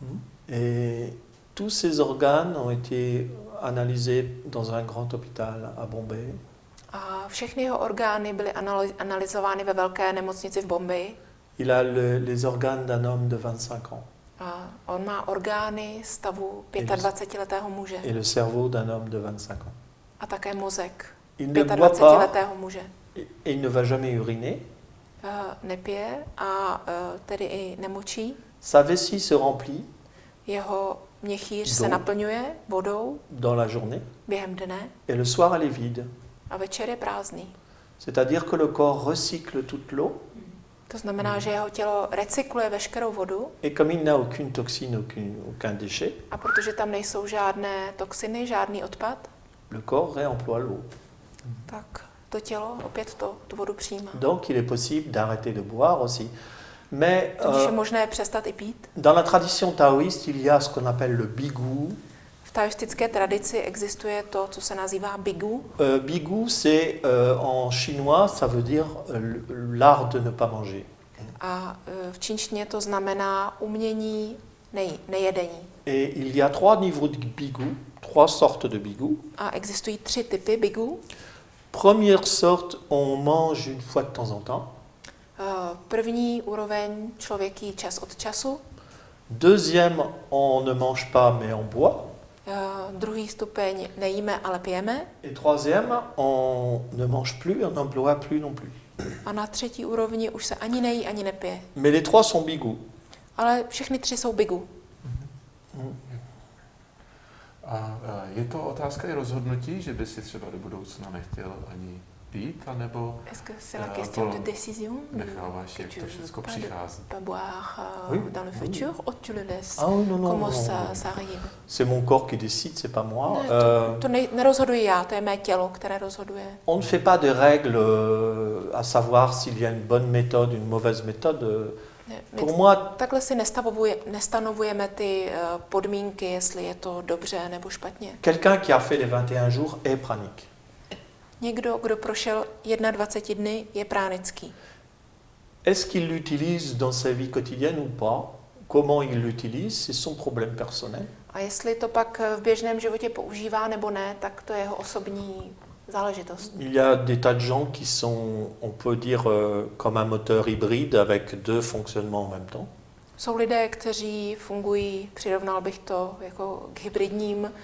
Speaker 3: Et tous ses organes ont été analysés dans un grand hôpital à Bombay.
Speaker 2: A všechny jeho orgány byly analyzovány ve velké nemocnici v Bombeji.
Speaker 3: Il a le, les organes d'un homme de vingt-cinq ans.
Speaker 2: A on má orgány stavu dvacetiletého muže.
Speaker 3: Et le cerveau d'un homme de vingt-cinq ans.
Speaker 2: A také mozek
Speaker 3: Il ne boit pas
Speaker 2: dvacetiletého muže.
Speaker 3: et il ne va jamais uriner.
Speaker 2: Uh, nepije a uh, tedy i nemočí.
Speaker 3: Sa vessie se remplit
Speaker 2: Jeho měchýř se
Speaker 3: D'eau.
Speaker 2: naplňuje vodou
Speaker 3: dans la journée
Speaker 2: během dne
Speaker 3: et le soir elle est vide.
Speaker 2: a večer je prázdný.
Speaker 3: C'est-à-dire que le corps recycle toute l'eau
Speaker 2: To znamená, že jeho tělo recykluje veškerou vodu
Speaker 3: et comme il n'a aucune toxine, aucune, aucun déchet,
Speaker 2: a protože tam nejsou žádné toxiny, žádný odpad,
Speaker 3: le corps réemploie l'eau.
Speaker 2: tak to tělo opět to, tu vodu přijímá.
Speaker 3: Donc il est possible d'arrêter de boire aussi. Mais
Speaker 2: Takže je
Speaker 3: euh,
Speaker 2: možné přestat i pít.
Speaker 3: dans la tradition taoïste, il y a ce qu'on appelle le bigou.
Speaker 2: V taoistické tradici existuje to, co se nazývá bigu.
Speaker 3: Euh, bigou, c'est euh, en chinois, ça veut dire euh, l'art de ne pas manger.
Speaker 2: A e, v čínštině to znamená umění nej, nejedení.
Speaker 3: Et il y a trois niveaux de bigou, trois sortes de bigou.
Speaker 2: A existují tři typy bigu.
Speaker 3: Première sorte, on mange une fois de temps en temps.
Speaker 2: E, první úroveň člověk jí čas od času.
Speaker 3: Deuxième, on ne mange pas mais on boit.
Speaker 2: Uh, druhý stupeň nejíme, ale pijeme.
Speaker 3: Et troisième, on ne mange plus, on n'en boit plus non plus.
Speaker 2: A na třetí úrovni už se ani nejí, ani nepije.
Speaker 3: Mais les trois sont bigou.
Speaker 2: Ale všechny tři jsou bigu.
Speaker 1: A je to otázka i rozhodnutí, že by si třeba do budoucna nechtěl ani pít, anebo
Speaker 2: Est-ce que c'est la
Speaker 1: uh,
Speaker 2: question
Speaker 1: to
Speaker 2: de décision?
Speaker 1: necháváš, jak
Speaker 2: Que
Speaker 1: to
Speaker 2: tu
Speaker 1: všechno
Speaker 2: veux pas
Speaker 1: přichází?
Speaker 2: pas boire uh,
Speaker 3: Oui.
Speaker 2: dans le futur, ou tu le laisses?
Speaker 3: Ah non, non,
Speaker 2: Comment
Speaker 3: non,
Speaker 2: ça,
Speaker 3: non.
Speaker 2: ça arrive?
Speaker 3: C'est mon corps qui décide, c'est pas moi.
Speaker 2: Ne,
Speaker 3: Euh,
Speaker 2: to, to ne, nerozhoduji já, to je mé tělo, které rozhoduje.
Speaker 3: on ne fait pas de règles euh, à savoir s'il y a une bonne méthode, une mauvaise méthode. Euh,
Speaker 2: Ne, my
Speaker 3: Pour moi,
Speaker 2: takhle si nestavuje, nestanovujeme ty uh, podmínky, jestli je to dobře nebo špatně.
Speaker 3: quelqu'un qui a fait les vingt et un jours est pranique.
Speaker 2: Někdo, kdo prošel dvacet jedna dny, je pránický.
Speaker 3: Est-ce qu'il l'utilise dans sa vie quotidienne ou pas? Comment il l'utilise? C'est son problème personnel.
Speaker 2: A jestli to pak v běžném životě používá nebo ne, tak to je jeho osobní záležitost.
Speaker 3: Il y a des tas de gens qui sont, on peut dire, euh, comme un moteur hybride avec deux fonctionnements en même temps.
Speaker 2: Jsou lidé, kteří fungují, přirovnal bych to jako k hybridním uh,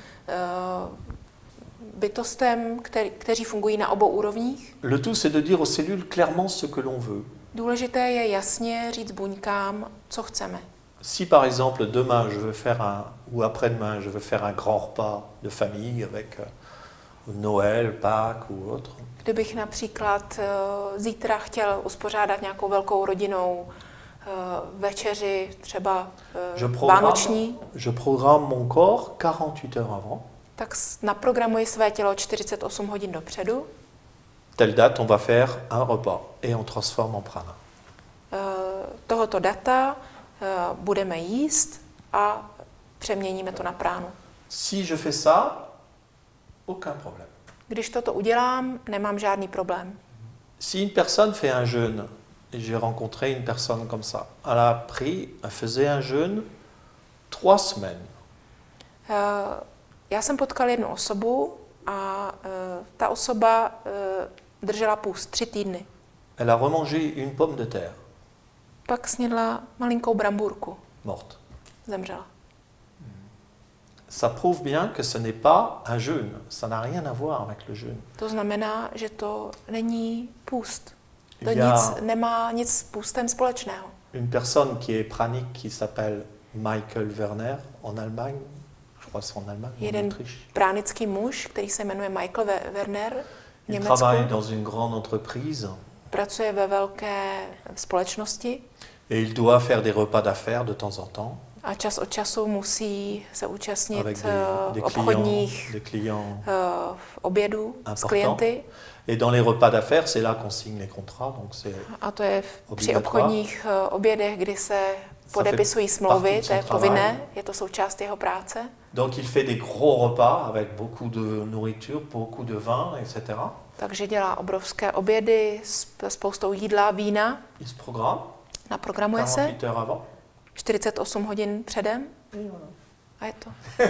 Speaker 2: bytostem, který, kteří fungují na obou úrovních.
Speaker 3: Le tout, c'est de dire aux cellules clairement ce que l'on veut.
Speaker 2: Důležité je jasně říct buňkám, co chceme.
Speaker 3: Si par exemple demain je veux faire un, ou après-demain je veux faire un grand repas de famille avec euh, Noël, Pâques ou autre.
Speaker 2: Kdybych například uh, zítra chtěl uspořádat nějakou velkou rodinnou uh, večeři, třeba uh,
Speaker 3: je programme,
Speaker 2: vánoční,
Speaker 3: je programme mon corps quarante-huit heures avant.
Speaker 2: Tak naprogramuji své tělo čtyřicet osm hodin dopředu.
Speaker 3: Telle date, on va faire un repas et on transforme en prana.
Speaker 2: Uh, tohoto data uh, budeme jíst a přeměníme to na pránu.
Speaker 3: Si je fais ça, aucun problème.
Speaker 2: Když toto udělám, nemám žádný problém.
Speaker 3: Si une personne fait un jeûne, et j'ai rencontré une personne comme ça, elle a pris, elle faisait un jeûne trois semaines.
Speaker 2: Uh, já jsem potkal jednu osobu a uh, ta osoba uh, držela půst tři týdny.
Speaker 3: Elle a remangé une pomme de terre.
Speaker 2: Pak snědla malinkou brambůrku.
Speaker 3: Morte.
Speaker 2: Zemřela.
Speaker 3: Ça prouve bien que ce n'est pas un jeûne. Ça n'a rien à voir avec le jeûne.
Speaker 2: To znamená, že to není půst. To
Speaker 3: Il y a
Speaker 2: nic, nemá nic s půstem společného.
Speaker 3: une personne qui est pranique qui s'appelle Michael Werner en Allemagne. Je crois que c'est en Allemagne, en
Speaker 2: Jeden
Speaker 3: Autriche.
Speaker 2: pránický muž, který se jmenuje Michael Werner, v
Speaker 3: Il
Speaker 2: Německu,
Speaker 3: travaille dans une grande entreprise
Speaker 2: pracuje ve velké společnosti
Speaker 3: et il doit faire des repas d'affaires de temps en temps
Speaker 2: a čas od času musí se účastnit
Speaker 3: avec des,
Speaker 2: uh,
Speaker 3: des
Speaker 2: obchodních
Speaker 3: clients, des clients.
Speaker 2: uh, obědů s
Speaker 3: Important.
Speaker 2: klienty.
Speaker 3: Et dans les repas d'affaires, c'est là qu'on signe les contrats. Donc c'est
Speaker 2: A to je v- při
Speaker 3: Obligatoire.
Speaker 2: obchodních uh, obědech, kdy se podepisují
Speaker 3: fait
Speaker 2: smlouvy,
Speaker 3: partie de
Speaker 2: to je
Speaker 3: son
Speaker 2: povinné,
Speaker 3: travail.
Speaker 2: je to součást jeho práce.
Speaker 3: Donc il fait des gros repas avec beaucoup de nourriture, beaucoup de vin, et cetera.
Speaker 2: Takže dělá obrovské obědy s spoustou jídla, vína,
Speaker 3: Il se programme
Speaker 2: naprogramuje se
Speaker 3: quarante-huit heures avant.
Speaker 2: čtyřicet osm hodin předem
Speaker 3: Et voilà.
Speaker 2: a je to.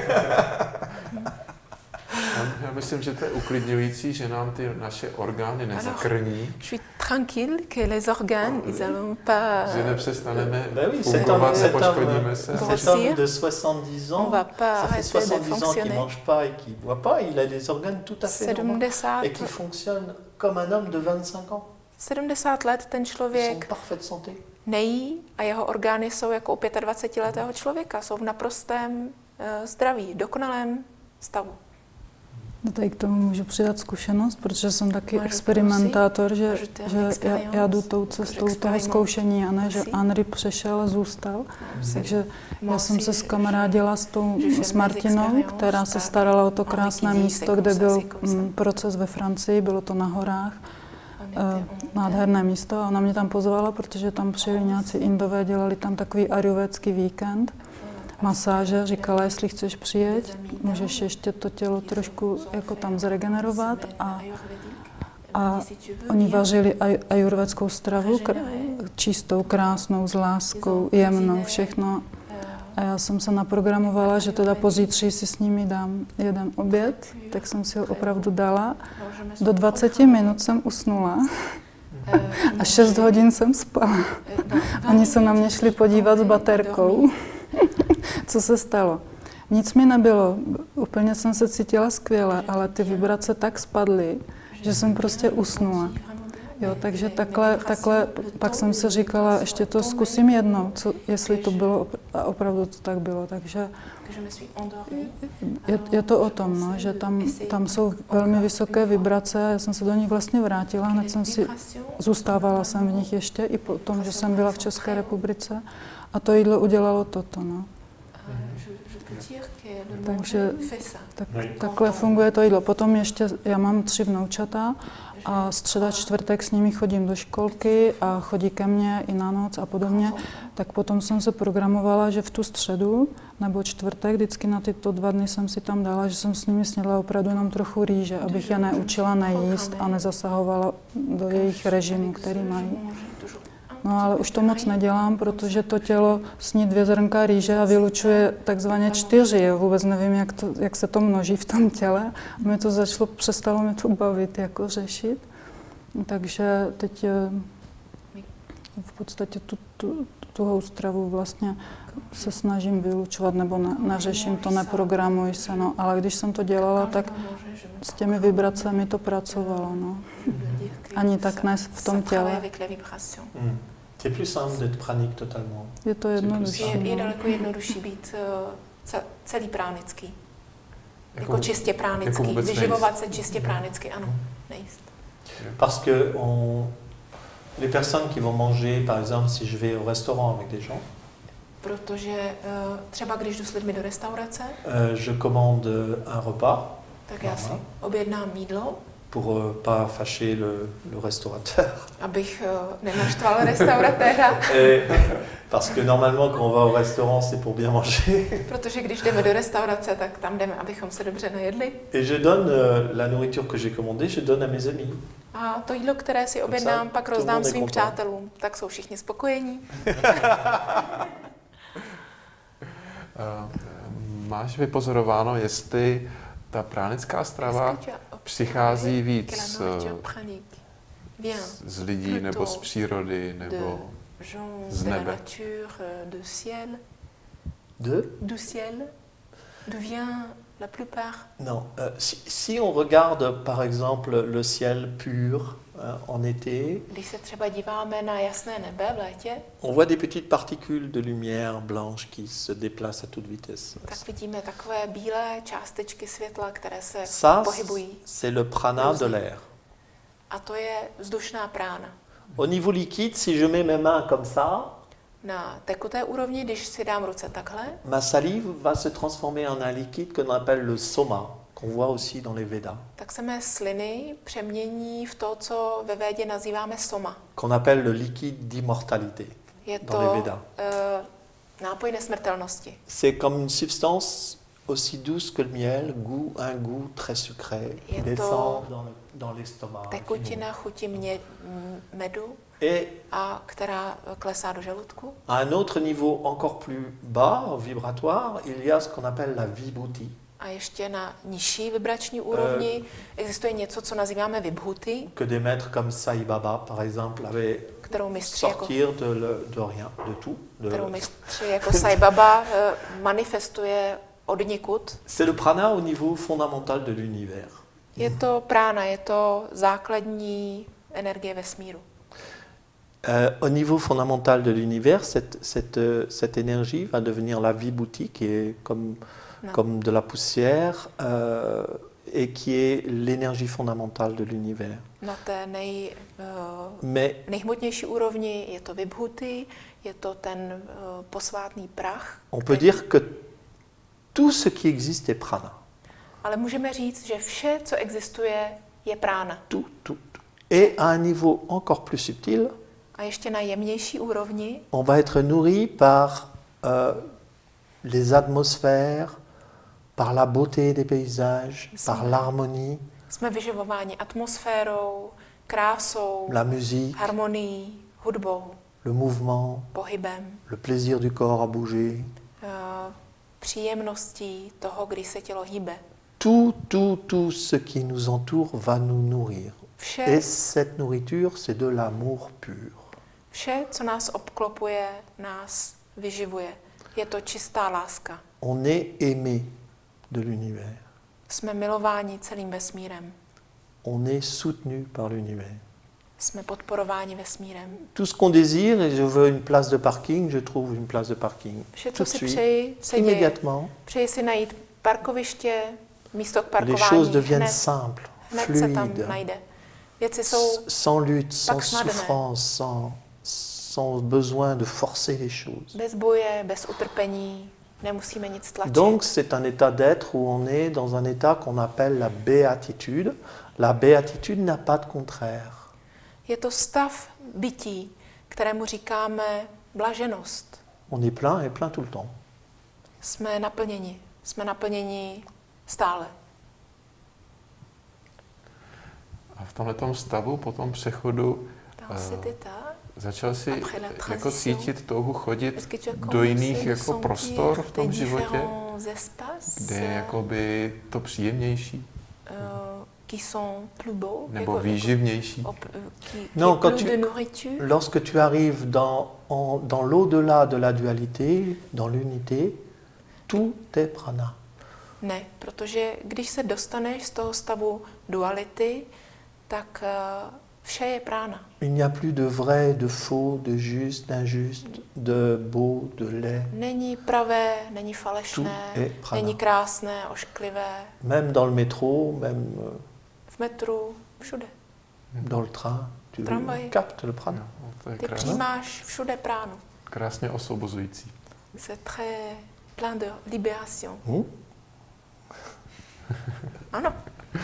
Speaker 1: Já, já myslím, že to je uklidňující, že nám ty naše orgány nezakrní,
Speaker 2: Je suis tranquille que les organes, ils allons pas,
Speaker 1: že nepřestaneme
Speaker 3: Ben oui, cet
Speaker 1: fungovat,
Speaker 3: homme, cet
Speaker 1: nepoškodíme
Speaker 3: homme,
Speaker 1: se.
Speaker 2: Grossir.
Speaker 3: cet homme de soixante-dix ans,
Speaker 2: on va pas
Speaker 3: ça fait
Speaker 2: arrêter de
Speaker 3: soixante-dix ans qu'il ne
Speaker 2: fonctionner.
Speaker 3: mange pas et qu'il ne boit pas, il a des organes tout à fait normaux
Speaker 2: sedmdesát,
Speaker 3: et qui fonctionnent comme un homme de vingt-cinq ans.
Speaker 2: sedmdesát let ten
Speaker 3: Ils sont en
Speaker 2: člověk
Speaker 3: parfaite santé.
Speaker 2: nejí a jeho orgány jsou jako u dvacetiletého člověka, jsou v naprostém uh, zdraví, dokonalém stavu.
Speaker 4: Tady k tomu můžu přidat zkušenost, protože jsem taky
Speaker 2: Můžu,
Speaker 4: experimentátor, že,
Speaker 2: Můžu to
Speaker 4: že já,
Speaker 2: experience,
Speaker 4: já jdu tou
Speaker 2: můžu
Speaker 4: cestou toho
Speaker 2: experiment.
Speaker 4: zkoušení a ne, že
Speaker 2: Merci.
Speaker 4: Henri přešel a zůstal. Takže já jsem se
Speaker 2: si-
Speaker 4: skamarádila s, tou,
Speaker 2: že je
Speaker 4: s Martinou,
Speaker 2: experience,
Speaker 4: která se
Speaker 2: tak
Speaker 4: starala o to
Speaker 2: máme
Speaker 4: krásné
Speaker 2: vidí,
Speaker 4: místo,
Speaker 2: c'est
Speaker 4: kde
Speaker 2: comme ça,
Speaker 4: byl
Speaker 2: c'est comme ça.
Speaker 4: mm, proces ve Francii, bylo to na horách.
Speaker 2: On
Speaker 4: eh,
Speaker 2: était- on-
Speaker 4: Nádherné místo a ona mě tam pozvala, protože tam přijeli nějací Indové, dělali tam takový ajurvédský víkend, masáže, říkala, jestli chceš přijet, můžeš ještě to tělo trošku jako tam zregenerovat a, a oni vařili aj, ajurvédskou stravu, kr- čistou, krásnou, s láskou, jemnou, všechno. A já jsem se naprogramovala, že teda pozítří si s nimi dám jeden oběd, tak jsem si ho opravdu dala. Do dvacet minut jsem usnula a šest hodin jsem spala. Oni se na mě šli podívat s baterkou, co se stalo. Nic mi nebylo, úplně jsem se cítila skvěle, ale ty vibrace tak spadly, že jsem prostě usnula. Jo, takže takhle, takhle, pak jsem si říkala, ještě to zkusím jednou, co, jestli to bylo, a opravdu to tak bylo, takže je, je to o tom, no, že tam, tam jsou velmi vysoké vibrace, já jsem se do nich vlastně vrátila, hned jsem si, zůstávala jsem v nich ještě i po tom, že jsem byla v České republice a to jídlo udělalo toto, no. Takže tak, takhle funguje to jídlo. Potom ještě, já mám tři vnoučata a středa, čtvrtek s nimi chodím do školky a chodí ke mně i na noc a podobně. Tak potom jsem se programovala, že v tu středu nebo čtvrtek, vždycky na tyto dva dny jsem si tam dala, že jsem s nimi snědla opravdu jenom trochu rýže, abych je neučila nejíst a nezasahovala do jejich režimu, který mají. No ale už to moc nedělám, protože to tělo sní dvě zrnka rýže a vylučuje takzvaně čtyři. Já vůbec nevím, jak, to, jak se to množí v tom těle. A mě to začalo, přestalo mě to bavit, jako řešit. Takže teď v podstatě tu, tu, tuhou stravu vlastně se snažím vylučovat, nebo ne, neřeším to, neprogramuji se, no. Ale když jsem to dělala, tak s těmi vibracemi to pracovalo, no. Ani tak ne v tom těle.
Speaker 3: Hmm. C'est plus simple d'être pranique totalement.
Speaker 4: Je to jednodušší.
Speaker 2: Je, je daleko jednodušší být uh, celý pránický. Jako, jako čistě pránický. Jako vyživovat se čistě pránicky, ano. Nejíst.
Speaker 3: Parce que on, les personnes qui vont manger, par exemple, si je vais au restaurant avec des gens,
Speaker 2: protože uh, třeba když jdu s lidmi do restaurace,
Speaker 3: uh, je commande un repas,
Speaker 2: tak já si objednám jídlo,
Speaker 3: pour uh, pas fâcher le, le restaurateur.
Speaker 2: Abych uh, nenaštval restauratéra.
Speaker 3: Parce que normalement, quand on va au restaurant, c'est pour bien manger.
Speaker 2: Protože když jdeme do restaurace, tak tam jdeme, abychom se dobře najedli.
Speaker 3: Et je donne uh, la nourriture que j'ai commandée, je donne à mes amis.
Speaker 2: A to jídlo, které si objednám, pak rozdám svým přátelům. Tak jsou všichni spokojení.
Speaker 1: Máš vypozorováno, jestli ta pránická strava přichází víc z lidí, nebo z přírody, nebo z nebe?
Speaker 3: De?
Speaker 2: Du ciel? D'où vient la plupart?
Speaker 3: Non. Euh, si, si on regarde par exemple le ciel pur hein, en été,
Speaker 2: když se třeba díváme na jasné nebe v létě,
Speaker 3: on voit des petites particules de lumière blanche qui se déplacent à toute vitesse.
Speaker 2: Tak vidíme takové bílé částečky světla, které se
Speaker 3: Ça,
Speaker 2: pohybují.
Speaker 3: c'est le prana de l'air.
Speaker 2: A to je vzdušná prána.
Speaker 3: Au niveau liquide, si je mets mes mains comme ça,
Speaker 2: na tekuté úrovni, když si dám ruce takhle,
Speaker 3: ma salive va se transformer en un liquide qu'on appelle le soma, qu'on voit aussi dans les Védas.
Speaker 2: Tak se mé sliny přemění v to, co ve Védě nazýváme soma.
Speaker 3: Qu'on appelle le liquide d'immortalité
Speaker 2: Je
Speaker 3: dans les Védas.
Speaker 2: to uh, nápoj nesmrtelnosti.
Speaker 3: C'est comme une substance aussi douce que le miel, goût, un goût très sucré, qui descend dans, le, dans l'estomac.
Speaker 2: Tekutina chuti mě, medu,
Speaker 3: Et
Speaker 2: a která klesá do žaludku.
Speaker 3: à un autre niveau encore plus bas, vibratoire, il y a ce qu'on appelle la vibhuti.
Speaker 2: A ještě na nižší vibrační úrovni uh, existuje něco, co nazýváme vibhuti.
Speaker 3: Que des maîtres comme Sai Baba, par exemple, avaient sortir jako, de, le, de rien, de tout. De
Speaker 2: kterou mistři jako Sai Baba uh, manifestuje odnikud.
Speaker 3: C'est le prana au niveau fondamental de l'univers.
Speaker 2: Je to prána, je to základní energie vesmíru.
Speaker 3: Euh, au niveau fondamental de l'univers, cette, cette, cette énergie va devenir la vibhuti, qui est comme, comme de la poussière, euh, et qui est l'énergie fondamentale de l'univers.
Speaker 2: Na té nej, uh,
Speaker 3: Mais,
Speaker 2: nejhmotnější úrovni je to vibhuti, je to ten uh, posvátný prach.
Speaker 3: On peut dire que tout ce qui existe est prana.
Speaker 2: Ale můžeme říct, že vše, co existuje, je prána.
Speaker 3: Tout, tout, tout. Et à un niveau encore plus subtil,
Speaker 2: a ještě na jemnější úrovni,
Speaker 3: on va être nourri par euh, les atmosphères, par la beauté des paysages, jsme, par l'harmonie.
Speaker 2: Jsme vyživováni atmosférou, krásou,
Speaker 3: la musique,
Speaker 2: harmonií, hudbou,
Speaker 3: le mouvement,
Speaker 2: pohybem,
Speaker 3: le plaisir du corps à bouger.
Speaker 2: Uh, příjemností toho, kdy se tělo hýbe.
Speaker 3: Tout, tout, tout ce qui nous entoure va nous nourrir.
Speaker 2: Vše,
Speaker 3: Et cette nourriture, c'est de l'amour pur.
Speaker 2: Vše, co nás obklopuje, nás vyživuje. Je to čistá láska.
Speaker 3: On est aimé de l'univers.
Speaker 2: Jsme milováni celým vesmírem.
Speaker 3: On est soutenu par l'univers.
Speaker 2: Jsme podporováni vesmírem.
Speaker 3: Tout ce qu'on désire, et je veux une place de parking, je trouve une place de parking.
Speaker 2: Vše,
Speaker 3: Tout
Speaker 2: co
Speaker 3: de
Speaker 2: si
Speaker 3: suite,
Speaker 2: přeji, se
Speaker 3: immédiatement.
Speaker 2: Děje. Přeji si najít parkoviště, místo k parkování.
Speaker 3: Les choses deviennent
Speaker 2: hned,
Speaker 3: simples,
Speaker 2: hned se tam
Speaker 3: fluides,
Speaker 2: najde. Věci jsou
Speaker 3: sans lutte, sans
Speaker 2: snadné.
Speaker 3: souffrance, sans, sans besoin de forcer les choses.
Speaker 2: Bez boje, bez utrpení, nemusíme nic tlačit.
Speaker 3: Donc c'est un état d'être où on est dans un état qu'on appelle la béatitude. La béatitude n'a pas de contraire.
Speaker 2: Je to stav bytí, kterému říkáme blaženost.
Speaker 3: On est plein et plein tout le temps.
Speaker 2: Jsme naplněni, jsme naplněni stále.
Speaker 1: A v tomhletom stavu, po tom přechodu,
Speaker 2: Dans cet état,
Speaker 1: Začal si
Speaker 2: Après la
Speaker 1: jako
Speaker 2: transition,
Speaker 1: cítit touhu chodit
Speaker 2: est-ce que tu as
Speaker 1: do
Speaker 2: commencé
Speaker 1: jiných
Speaker 2: de
Speaker 1: jako
Speaker 2: sentir
Speaker 1: prostor v tom
Speaker 2: des
Speaker 1: životě,
Speaker 2: différents espaces,
Speaker 1: kde je jakoby to příjemnější
Speaker 2: euh, qui sont plus beaux,
Speaker 1: nebo
Speaker 2: jako-
Speaker 1: výživnější?
Speaker 2: op- euh, qui, qui
Speaker 3: Non,
Speaker 2: est
Speaker 3: quand
Speaker 2: plus
Speaker 3: tu-
Speaker 2: de nourriture.
Speaker 3: Lorsque tu arrives dans, en- dans l'au-delà de la dualité, dans l'unité, tout est prana.
Speaker 2: Ne, protože když se dostaneš z toho stavu duality, tak uh, vše je prána.
Speaker 3: Il n'y a plus de vrai, de faux, de juste, d'injuste, de beau, de laid.
Speaker 2: Není pravé, není
Speaker 3: Tout
Speaker 2: falešné,
Speaker 3: est prana.
Speaker 2: není krásné, ošklivé.
Speaker 3: Même dans le métro, même euh,
Speaker 2: V metru, všude.
Speaker 3: dans le train, tu
Speaker 2: Tramway.
Speaker 3: captes le prana.
Speaker 1: No, to je
Speaker 2: Ty
Speaker 1: krásně,
Speaker 2: přijímáš všude pránu.
Speaker 1: krásně osvobozující.
Speaker 2: C'est très plein de libération.
Speaker 3: Hmm?
Speaker 2: Ano,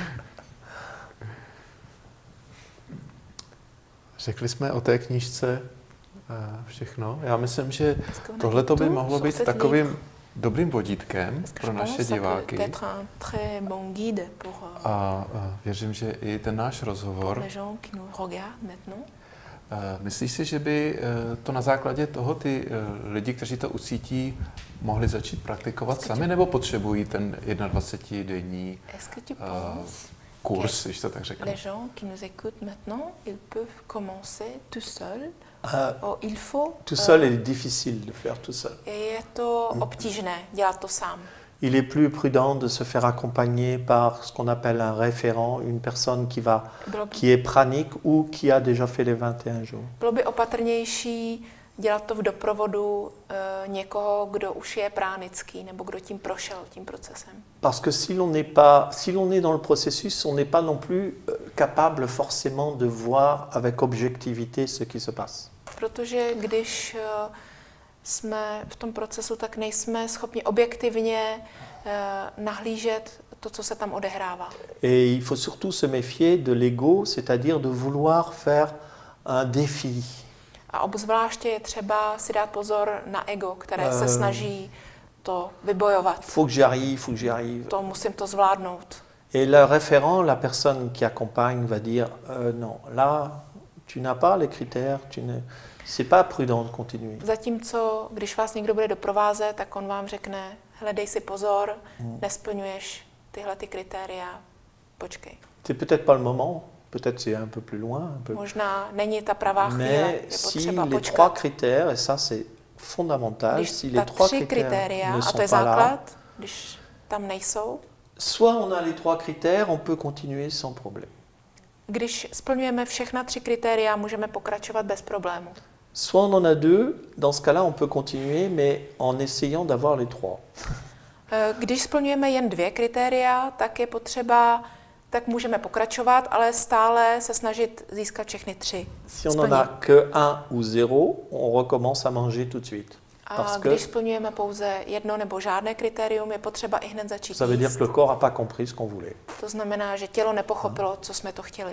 Speaker 1: Řekli jsme o té knížce eh, všechno. Já myslím, že
Speaker 2: est-ce qu'on a
Speaker 1: tohle
Speaker 2: dit
Speaker 1: by
Speaker 2: tout
Speaker 1: mohlo
Speaker 2: sur
Speaker 1: být
Speaker 2: cet
Speaker 1: takovým
Speaker 2: livre?
Speaker 1: dobrým vodítkem
Speaker 2: Parce que
Speaker 1: pro
Speaker 2: je
Speaker 1: naše
Speaker 2: pense que ça
Speaker 1: diváky.
Speaker 2: peut être un très bon guide pour euh,
Speaker 1: A eh, věřím, že i ten náš rozhovor.
Speaker 2: les gens qui nous regardent maintenant.
Speaker 1: eh, Myslíš si, že by eh, to na základě toho ty eh, lidi, kteří to ucítí, mohli začít praktikovat sami, nebo potřebují ten dvacetiddenní
Speaker 2: Est-ce que tu
Speaker 1: eh,
Speaker 2: penses
Speaker 1: kurz, když to tak řeknu?
Speaker 2: les gens qui nous écoutent maintenant, ils peuvent commencer tout seuls?
Speaker 3: Euh,
Speaker 2: Oh, il faut.
Speaker 3: tout
Speaker 2: euh,
Speaker 3: seul est difficile de faire tout seul.
Speaker 2: Je to obtížné dělat to sám.
Speaker 3: Il est plus prudent de se faire accompagner par ce qu'on appelle un référent, une personne qui, va,
Speaker 2: Bylo by,
Speaker 3: qui est pranique ou qui a déjà fait les vingt et un jours.
Speaker 2: bylo by opatrnější dělat to v doprovodu uh, někoho, kdo už je pránický, nebo kdo tím prošel, tím procesem.
Speaker 3: Parce que si l'on n'est pas, si l'on est dans le processus, on n'est pas non plus euh, capable forcément de voir avec objectivité ce qui se passe.
Speaker 2: Protože když uh, jsme v tom procesu, tak nejsme schopni objektivně uh, nahlížet to, co se tam odehrává.
Speaker 3: Et il faut surtout se méfier de l'ego, c'est-à-dire de vouloir faire un défi.
Speaker 2: A obzvláště je třeba si dát pozor na ego, které se
Speaker 3: Eh.
Speaker 2: snaží to vybojovat.
Speaker 3: Faut que j'y arrive, faut que j'y arrive.
Speaker 2: To musím to zvládnout.
Speaker 3: Et le référent, la personne qui accompagne, va dire euh, non, là, tu n'as pas les critères, tu ne, c'est pas prudent de continuer.
Speaker 2: Zatímco, když vás někdo bude doprovázet, tak on vám řekne, hele, dej si pozor, nesplňuješ tyhle ty kritéria, počkej.
Speaker 3: C'est peut-être pas le moment, peut-être c'est un peu plus loin, un peu.
Speaker 2: Možná není ta pravá chvíle,
Speaker 3: Mais
Speaker 2: je
Speaker 3: si
Speaker 2: potřeba
Speaker 3: les trois
Speaker 2: počkat.
Speaker 3: critères, et ça c'est fondamental,
Speaker 2: Když
Speaker 3: si
Speaker 2: ta
Speaker 3: les trois
Speaker 2: tři
Speaker 3: critères
Speaker 2: kritéria,
Speaker 3: ne
Speaker 2: a
Speaker 3: sont
Speaker 2: to je
Speaker 3: pas là,
Speaker 2: základ, když tam nejsou,
Speaker 3: soit on a les trois critères, on peut continuer sans problème.
Speaker 2: když splňujeme všechna tři kritéria, můžeme pokračovat bez problému.
Speaker 3: Soit on en a deux, dans ce cas-là on peut continuer, mais en essayant d'avoir les trois.
Speaker 2: Eh, Když splňujeme jen dvě kritéria, tak je potřeba, tak můžeme pokračovat, ale stále se snažit získat všechny tři.
Speaker 3: Si on en a que un ou zéro, on recommence à manger tout de suite.
Speaker 2: A
Speaker 3: Parce que
Speaker 2: když splňujeme pouze jedno nebo žádné kritérium, je potřeba i hned začít
Speaker 3: ça veut dire
Speaker 2: jíst.
Speaker 3: que le corps n'a pas compris ce qu'on voulait.
Speaker 2: To znamená, že tělo nepochopilo, co jsme to chtěli.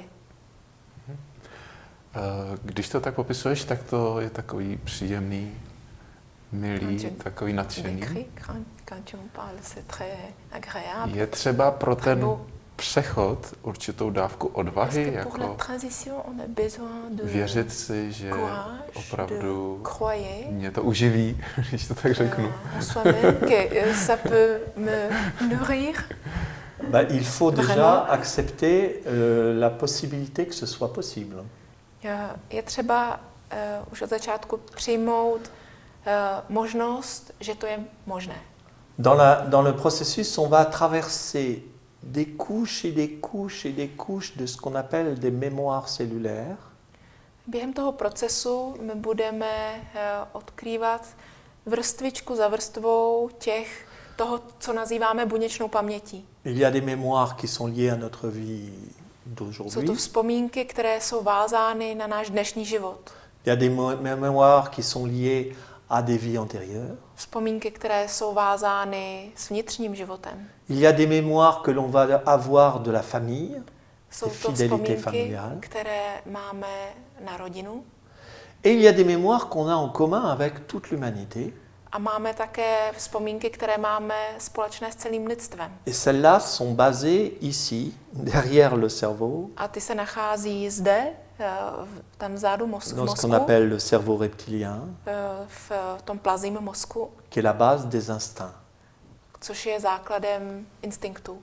Speaker 1: Eh, Když to tak popisuješ, tak to je takový příjemný, milý,
Speaker 2: Quand tu
Speaker 1: takový nadšený.
Speaker 2: décris, quand, quand tu en parles, c'est très agréable.
Speaker 1: Je třeba pro ten
Speaker 2: beau.
Speaker 1: přechod určitou dávku
Speaker 2: Parce
Speaker 1: odvahy,
Speaker 2: que pour la
Speaker 1: jako
Speaker 2: transition, on a besoin de
Speaker 1: věřit si, že
Speaker 2: courage,
Speaker 1: opravdu
Speaker 2: de croyer
Speaker 1: mě to uživí, když to tak řeknu.
Speaker 2: euh, en soi-même, que euh, ça peut me nourrir.
Speaker 3: Bah, il faut déjà
Speaker 2: Vraiment.
Speaker 3: accepter euh, la possibilité que ce soit possible.
Speaker 2: Eh, Je třeba uh, už od začátku přijmout uh, možnost, že to je možné.
Speaker 3: Dans, la, dans le processus, on va traverser des couches et des couches et des couches de ce qu'on appelle des mémoires cellulaires.
Speaker 2: Během toho procesu my budeme uh, odkrývat vrstvičku za vrstvou těch, toho, co nazýváme buněčnou pamětí.
Speaker 3: Il y a des mémoires qui sont liées à notre vie
Speaker 2: Jsou to
Speaker 3: d'aujourd'hui.
Speaker 2: vzpomínky, které jsou vázány na náš dnešní život.
Speaker 3: Il y a des mo- mémoires qui sont liées à des vies antérieures.
Speaker 2: Vzpomínky, které jsou vázány s vnitřním životem.
Speaker 3: Il y a des mémoires que l'on va avoir de la famille.
Speaker 2: Jsou
Speaker 3: C'est
Speaker 2: to
Speaker 3: fidélité
Speaker 2: vzpomínky,
Speaker 3: familiale.
Speaker 2: které máme na rodinu.
Speaker 3: Et il y a des mémoires qu'on a en commun avec toute l'humanité.
Speaker 2: A máme také vzpomínky, které máme společné s celým lidstvem.
Speaker 3: Et celles-là sont basées ici, derrière le cerveau,
Speaker 2: A ty se nachází zde, v- tam vzadu mozku, v
Speaker 3: dans ce
Speaker 2: mozku,
Speaker 3: qu'on appelle le cerveau reptilien,
Speaker 2: eh, v tom plazím mozku,
Speaker 3: qui est la base des instincts.
Speaker 2: což je základem instinktů.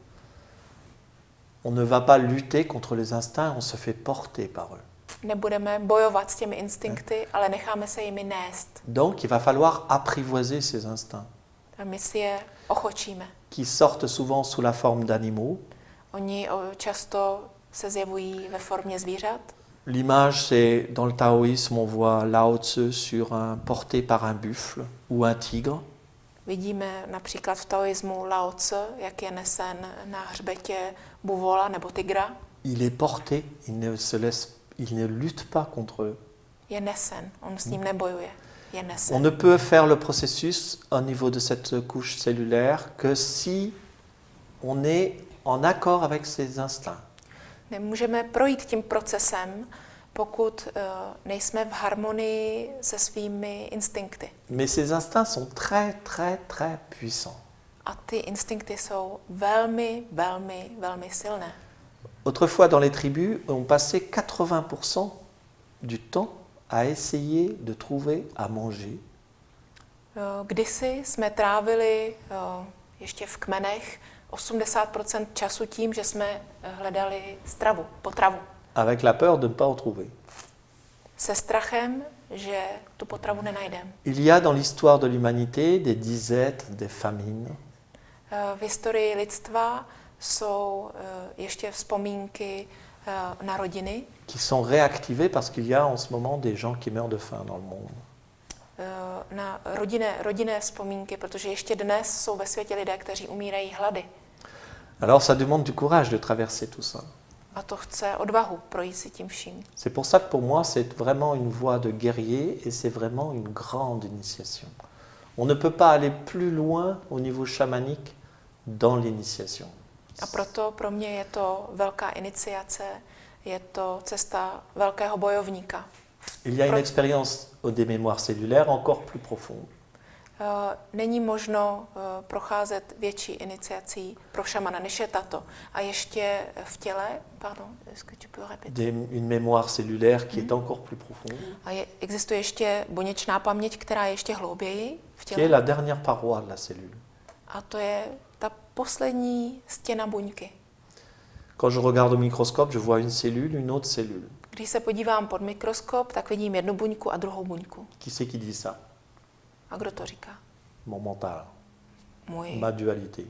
Speaker 3: On ne va pas lutter contre les instincts, on se fait porter par eux.
Speaker 2: Nebudeme bojovat s těmi instinkty, ale necháme se jimi nést.
Speaker 3: Donc il va falloir apprivoiser ces instincts,
Speaker 2: A my si je ochočíme.
Speaker 3: qui sortent souvent sous la forme d'animaux.
Speaker 2: Oni o, často se zjevují ve formě zvířat.
Speaker 3: L'image, c'est dans le taoïsme, on voit Lao Tzu sur un, porté par un buffle ou un tigre.
Speaker 2: Vidíme například v taoismu Lao Tse, jak je nesen na hřbetě buvola nebo tygra.
Speaker 3: Il est porté, il ne, se laisse, il ne lutte pas contre eux.
Speaker 2: Je nesen, on s ním nebojuje. Je nesen.
Speaker 3: On ne peut faire le processus au niveau de cette couche cellulaire que si on est en accord avec ses instincts.
Speaker 2: Nemůžeme projít tím procesem, pokud uh, nejsme v harmonii se svými instinkty.
Speaker 3: Mais ces instincts sont très, très, très puissants.
Speaker 2: A ty instinkty jsou velmi, velmi, velmi silné.
Speaker 3: Autrefois, dans les tribus, on passait quatre-vingts pour cent du temps à essayer de trouver à manger.
Speaker 2: Uh, Kdysi jsme trávili uh, ještě v kmenech osmdesát procent času tím, že jsme hledali stravu, potravu.
Speaker 3: Avec la peur de ne pas en trouver.
Speaker 2: Se strachem, že tu potravu nenajdeme.
Speaker 3: Il y a dans l'histoire de l'humanité des disettes, des famines,
Speaker 2: Uh, V historii lidstva jsou uh, ještě vzpomínky uh, na rodiny,
Speaker 3: qui sont réactivées parce qu'il y a en ce moment des gens qui meurent de faim dans le monde.
Speaker 2: uh, na rodinné, rodinné vzpomínky, protože ještě dnes jsou ve světě lidé, kteří umírají hlady.
Speaker 3: Alors ça demande du courage de traverser tout ça.
Speaker 2: A to chce odvahu projít si tím vším.
Speaker 3: C'est pour ça que pour moi, c'est vraiment une voie de guerrier et c'est vraiment une grande initiation. On ne peut pas aller plus loin au niveau chamanique dans l'initiation.
Speaker 2: A proto pro mě je to velká iniciace, je to cesta velkého bojovníka.
Speaker 3: Il y a une
Speaker 2: Pro-
Speaker 3: expérience au des mémoires cellulaires encore plus profonde.
Speaker 2: Uh, Není možno uh, procházet větší iniciací pro šamana, než je tato. A ještě v těle, pardon, est-ce que tu peux répéter?
Speaker 3: Des- une mémoire cellulaire qui est encore plus profonde,
Speaker 2: A je, existuje ještě buněčná paměť, která je ještě hlouběji v
Speaker 3: qui est
Speaker 2: těle.
Speaker 3: la dernière paroi de la cellule.
Speaker 2: A to je ta poslední stěna buňky.
Speaker 3: Quand je regarde au microscope, je vois une cellule, une autre cellule.
Speaker 2: Když se podívám pod mikroskop, tak vidím jednu buňku a druhou buňku.
Speaker 3: Qui c'est qui dit ça?
Speaker 2: A kdo to říká?
Speaker 3: Mon mental,
Speaker 2: Můj,
Speaker 3: ma dualité.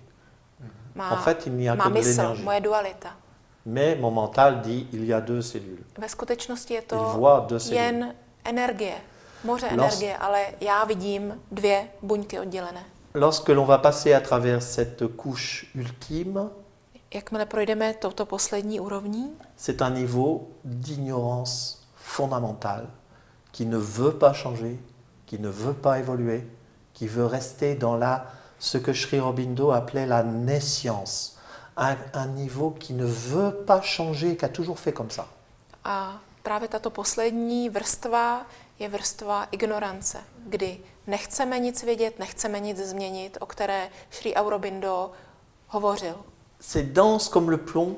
Speaker 2: má,
Speaker 3: En fait, il n'y a
Speaker 2: má
Speaker 3: que de
Speaker 2: mysl,
Speaker 3: l'énergie.
Speaker 2: moje dualita.
Speaker 3: Mais mon mental dit il y a deux cellules.
Speaker 2: Ve skutečnosti je
Speaker 3: Il
Speaker 2: to
Speaker 3: voit deux cellules.
Speaker 2: jen energie, moře
Speaker 3: Los-
Speaker 2: energie, ale já vidím dvě buňky oddělené.
Speaker 3: Lorsque l'on va passer à travers cette couche ultime,
Speaker 2: Jakmile projdeme touto poslední úrovní,
Speaker 3: c'est un niveau d'ignorance fondamentale qui ne veut pas changer, qui ne veut pas évoluer, qui veut rester dans la, ce que Sri Aurobindo appelait la nescience, un, un niveau qui ne veut pas changer, qui a toujours fait comme ça.
Speaker 2: a právě tato poslední vrstva je vrstva ignorance, kdy nechceme nic vědět, nechceme nic změnit, o které Sri Aurobindo hovořil.
Speaker 3: C'est dense comme le plomb,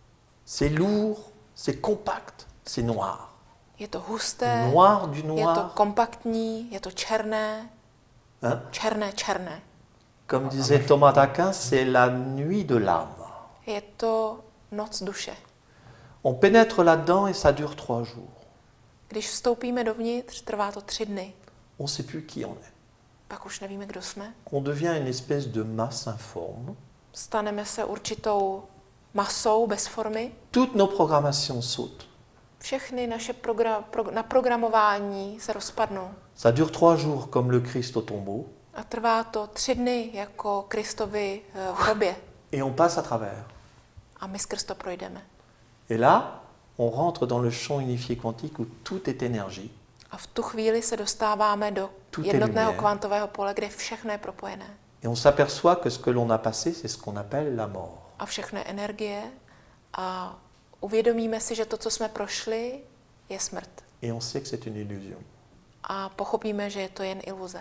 Speaker 3: c'est lourd, c'est compact, c'est noir.
Speaker 2: Je to husté,
Speaker 3: Noir du
Speaker 2: je to
Speaker 3: noir,
Speaker 2: kompaktní, je to černé,
Speaker 3: hein?
Speaker 2: černé, černé.
Speaker 3: Comme disait Thomas d'Aquin, c'est la nuit de l'âme.
Speaker 2: Je to noc duše.
Speaker 3: On pénètre là-dedans et ça dure trois jours.
Speaker 2: Když vstoupíme dovnitř, trvá to tři dny.
Speaker 3: On ne sait plus qui on est.
Speaker 2: Pak už nevíme, kdo jsme.
Speaker 3: On devient une espèce de masse informe.
Speaker 2: Staneme se určitou masou bez formy.
Speaker 3: Toutes nos programmations sautent.
Speaker 2: Všechny naše progra- pro- naprogramování se rozpadnou.
Speaker 3: Ça dure trois jours comme le Christ au tombeau.
Speaker 2: A trvá to tři dny jako Kristovi eh, v hrobě.
Speaker 3: Et on passe à travers.
Speaker 2: A my skrz to projdeme.
Speaker 3: Et là, on rentre dans le champ unifié quantique où tout est énergie.
Speaker 2: A v tu chvíli se dostáváme do
Speaker 3: Tout est
Speaker 2: jednotného
Speaker 3: lumière.
Speaker 2: kvantového pole, kde všechno je propojené.
Speaker 3: Et on s'aperçoit que ce que l'on a passé, c'est ce qu'on appelle la mort.
Speaker 2: A všechno je energie. A uvědomíme si, že to, co jsme prošli, je smrt.
Speaker 3: Et on sait que c'est une illusion.
Speaker 2: A pochopíme, že je to jen iluze.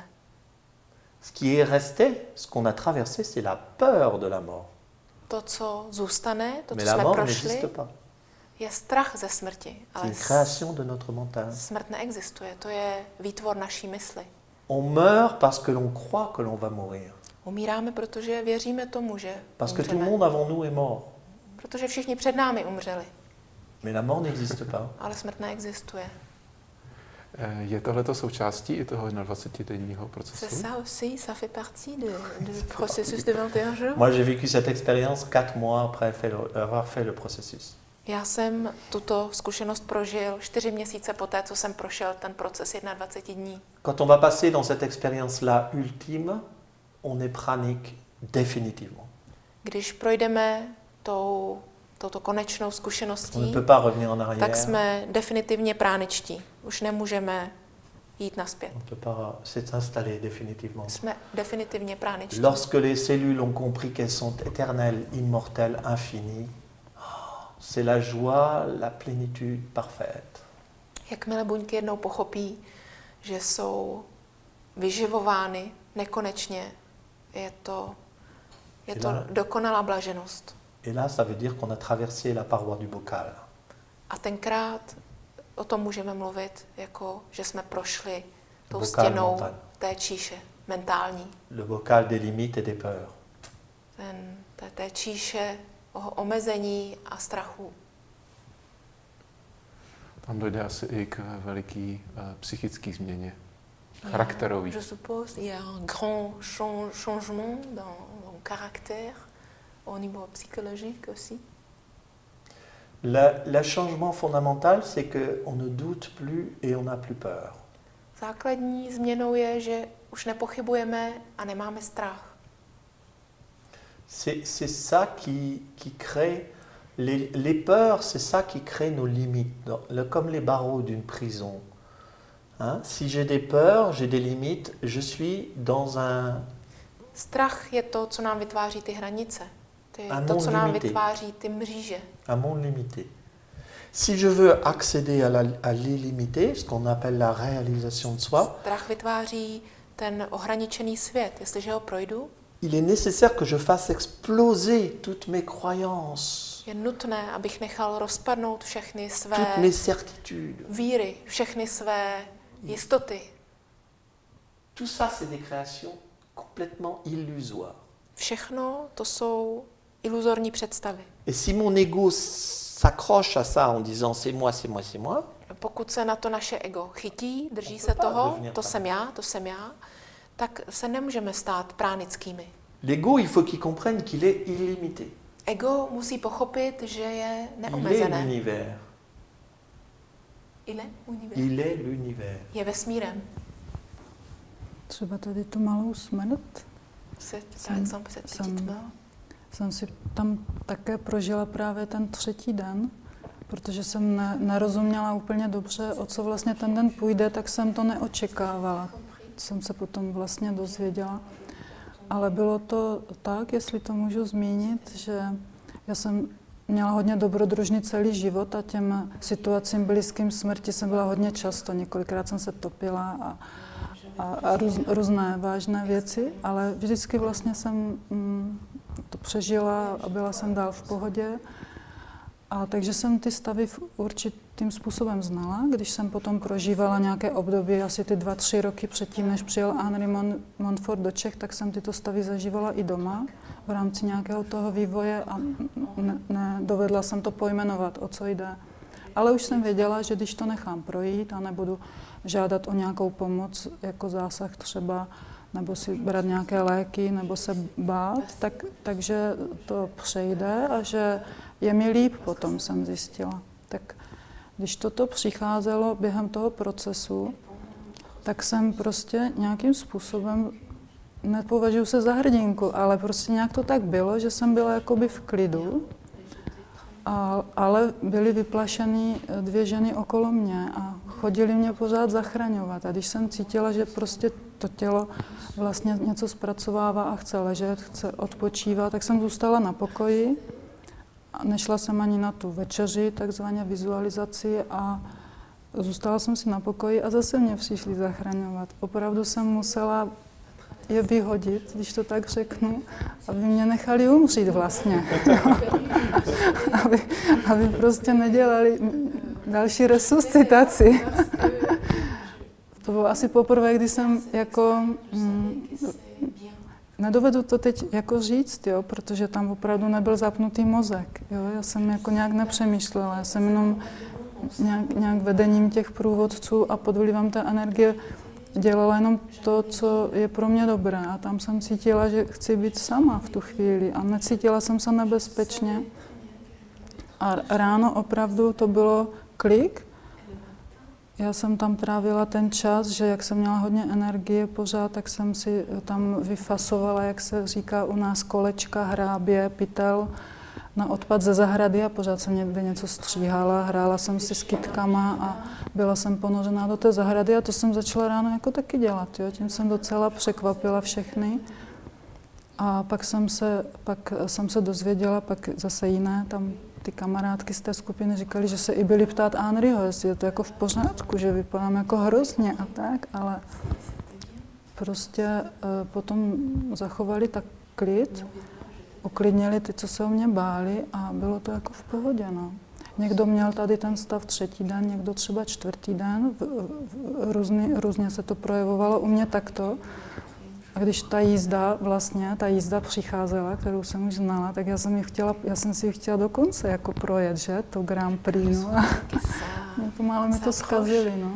Speaker 3: Ce qui est resté, ce qu'on a traversé, c'est la peur de la mort.
Speaker 2: To, co zůstane, to,
Speaker 3: Mais
Speaker 2: co
Speaker 3: la
Speaker 2: jsme
Speaker 3: mort
Speaker 2: prošli,
Speaker 3: n'existe pas.
Speaker 2: je strach ze smrti,
Speaker 3: C'est
Speaker 2: ale
Speaker 3: une création de notre mental.
Speaker 2: smrt neexistuje, to je výtvor naší mysli.
Speaker 3: On meurt parce que l'on croit que l'on va mourir.
Speaker 2: Umíráme, protože věříme tomu, že
Speaker 3: Parce que tout le
Speaker 2: umřeme.
Speaker 3: monde avant nous est mort.
Speaker 2: Protože všichni před námi umřeli,
Speaker 3: Mais la mort n'existe pas.
Speaker 2: ale smrt neexistuje.
Speaker 1: Eh, Je tohleto součástí i toho dvacetidenního procesu?
Speaker 2: C'est ça aussi, ça fait partie de, du processus de vingt et un jours.
Speaker 3: Moi, j'ai vécu cette expérience quatre mois après fait le- avoir fait le processus.
Speaker 2: Já jsem tuto zkušenost prožil čtyři měsíce poté, co jsem prošel ten proces dvacet jedna dní.
Speaker 3: Quand on va passer dans cette expérience-là ultime, on est pranique définitivement.
Speaker 2: Když projdeme tou, touto konečnou
Speaker 3: On ne
Speaker 2: zkušeností,
Speaker 3: peut pas revenir en
Speaker 2: tak
Speaker 3: arrière.
Speaker 2: jsme definitivně práničtí. Už nemůžeme jít naspět.
Speaker 3: On ne peut pas s'installer définitivement.
Speaker 2: Jsme definitivně práničtí.
Speaker 3: Lorsque les cellules ont compris qu'elles sont éternelles, immortelles, infinies, c'est la joie, la plénitude parfaite.
Speaker 2: Jakmile buňky jednou pochopí, že jsou vyživovány nekonečně, je to, je to
Speaker 3: Là-
Speaker 2: dokonalá blaženost.
Speaker 3: Et là, ça veut dire qu'on a traversé la paroi du bocal.
Speaker 2: A tenkrát o tom můžeme mluvit, jako že jsme prošli tou
Speaker 3: Bocal
Speaker 2: stěnou
Speaker 3: mental.
Speaker 2: té číše mentální.
Speaker 3: Le bocal des limites et des peurs.
Speaker 2: Ten, té, té číše o omezení a strachu.
Speaker 1: Tam dojde asi i k veliký uh, psychické změně, charakterový.
Speaker 2: Je suppose il y a un grand chan- changement dans mon caractère au niveau psychologique aussi.
Speaker 3: Le, le changement fondamental, c'est qu'on ne doute plus et on n'a plus peur.
Speaker 2: Základní změnou je, že už nepochybujeme a nemáme strach.
Speaker 3: C'est c'est ça qui, qui crée... Les, les peurs, c'est ça qui crée nos limites, dans- le- comme les barreaux d'une prison. Hein? Si j'ai des peurs, j'ai des limites, je suis dans un,
Speaker 2: Strach je to, co nám vytváří ty hranice. To je
Speaker 3: A
Speaker 2: to,
Speaker 3: mon
Speaker 2: co nám
Speaker 3: limité.
Speaker 2: vytváří ty mříže.
Speaker 3: un monde limité. Si je veux accéder à la- à l'illimité, ce qu'on appelle la réalisation de soi,
Speaker 2: Strach vytváří ten ohraničený svět. Jestliže ho projdu,
Speaker 3: il est nécessaire que je fasse exploser toutes mes croyances,
Speaker 2: je nutné, abych nechal rozpadnout všechny své
Speaker 3: toutes mes certitudes.
Speaker 2: víry, všechny své jistoty.
Speaker 3: Tout ça, c'est des créations complètement illusoires.
Speaker 2: Všechno to jsou iluzorní představy.
Speaker 3: Et si mon ego s'accroche à ça en disant c'est moi, c'est moi, c'est moi,
Speaker 2: Pokud se na to naše ego chytí, drží
Speaker 3: On
Speaker 2: se
Speaker 3: peut pas
Speaker 2: toho,
Speaker 3: devenir
Speaker 2: to
Speaker 3: pranic.
Speaker 2: jsem já, to jsem já, tak se nemůžeme stát pránickými.
Speaker 3: l'ego, il faut qu'il comprenne qu'il est illimité.
Speaker 2: Ego musí pochopit, že je
Speaker 3: Il est
Speaker 2: neomezené.
Speaker 3: l'univers.
Speaker 2: Il est univers.
Speaker 3: Il est l'univers.
Speaker 2: Je vesmírem.
Speaker 4: Třeba tady tu malou smrt,
Speaker 2: C'est par
Speaker 4: Jsem-
Speaker 2: exemple cette
Speaker 4: jsem-
Speaker 2: petite mort.
Speaker 4: jsem si tam také prožila právě ten třetí den, protože jsem ne, nerozuměla úplně dobře, o co vlastně ten den půjde, tak jsem to neočekávala. Jsem se potom vlastně dozvěděla. Ale bylo to tak, jestli to můžu zmínit, že já jsem měla hodně dobrodružný celý život a těm situacím blízkým smrti jsem byla hodně často. Několikrát jsem se topila a, a, a růz, různé vážné věci, ale vždycky vlastně jsem mm, to přežila a byla jsem dál v pohodě. A takže jsem ty stavy v určitým způsobem znala. Když jsem potom prožívala nějaké období, asi ty dva, tři roky předtím, než přijel Henry Mon- Montfort do Čech, tak jsem tyto stavy zažívala i doma v rámci nějakého toho vývoje a ne, nedovedla jsem to pojmenovat, o co jde. Ale už jsem věděla, že když to nechám projít a nebudu žádat o nějakou pomoc, jako zásah třeba, nebo si brát nějaké léky, nebo se bát, tak, takže to přejde a že je mi líp, potom jsem zjistila. Tak když toto přicházelo během toho procesu, tak jsem prostě nějakým způsobem, nepovažuji se za hrdinku, ale prostě nějak to tak bylo, že jsem byla jakoby v klidu, a, ale byly vyplašeny dvě ženy okolo mě a chodili mě pořád zachraňovat. A když jsem cítila, že prostě to tělo vlastně něco zpracovává a chce ležet, chce odpočívat, tak jsem zůstala na pokoji. A nešla jsem ani na tu večeři, takzvaně vizualizaci, a zůstala jsem si na pokoji a zase mě přišli zachraňovat. Opravdu jsem musela je vyhodit, když to tak řeknu, aby mě nechali umřít vlastně. aby, aby prostě nedělali další resuscitaci. To bylo asi poprvé, kdy jsem jako... Mm, nedovedu to teď jako říct, jo, protože tam opravdu nebyl zapnutý mozek. Jo. Já jsem jako nějak nepřemýšlela, já jsem jenom nějak, nějak vedením těch průvodců a pod vlivem té energie dělala jenom to, co je pro mě dobré. A tam jsem cítila, že chci být sama v tu chvíli a necítila jsem se nebezpečně. A ráno opravdu to bylo klik. Já jsem tam trávila ten čas, že jak jsem měla hodně energie pořád, tak jsem si tam vyfasovala, jak se říká u nás, kolečka, hrábě, pytel na odpad ze zahrady a pořád jsem někde něco stříhala, hrála jsem si s kytkama a byla jsem ponořená do té zahrady a to jsem začala ráno jako taky dělat. Jo. Tím jsem docela překvapila všechny. A pak jsem se, pak jsem se dozvěděla, pak zase jiné, tam ty kamarádky z té skupiny říkali, že se i byli ptát Henryho, jestli je to jako v pořádku, že vypadám jako hrozně a tak, ale prostě uh, potom zachovali tak klid, uklidnili ty, co se o mě báli a bylo to jako v pohodě, no. Někdo měl tady ten stav třetí den, někdo třeba čtvrtý den, v, v, různý, různě se to projevovalo u mě takto. A když ta jízda vlastně, ta jízda přicházela, kterou jsem už znala, tak já jsem, ji chtěla, já jsem si ji chtěla dokonce jako projet, že, to Grand Prix, no. A no, pomálo mi to zkazili, no.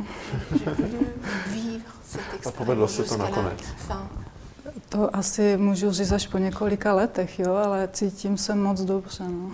Speaker 1: A povedlo se to nakonec.
Speaker 4: To asi můžu říct až po několika letech, jo, ale cítím se moc dobře, no.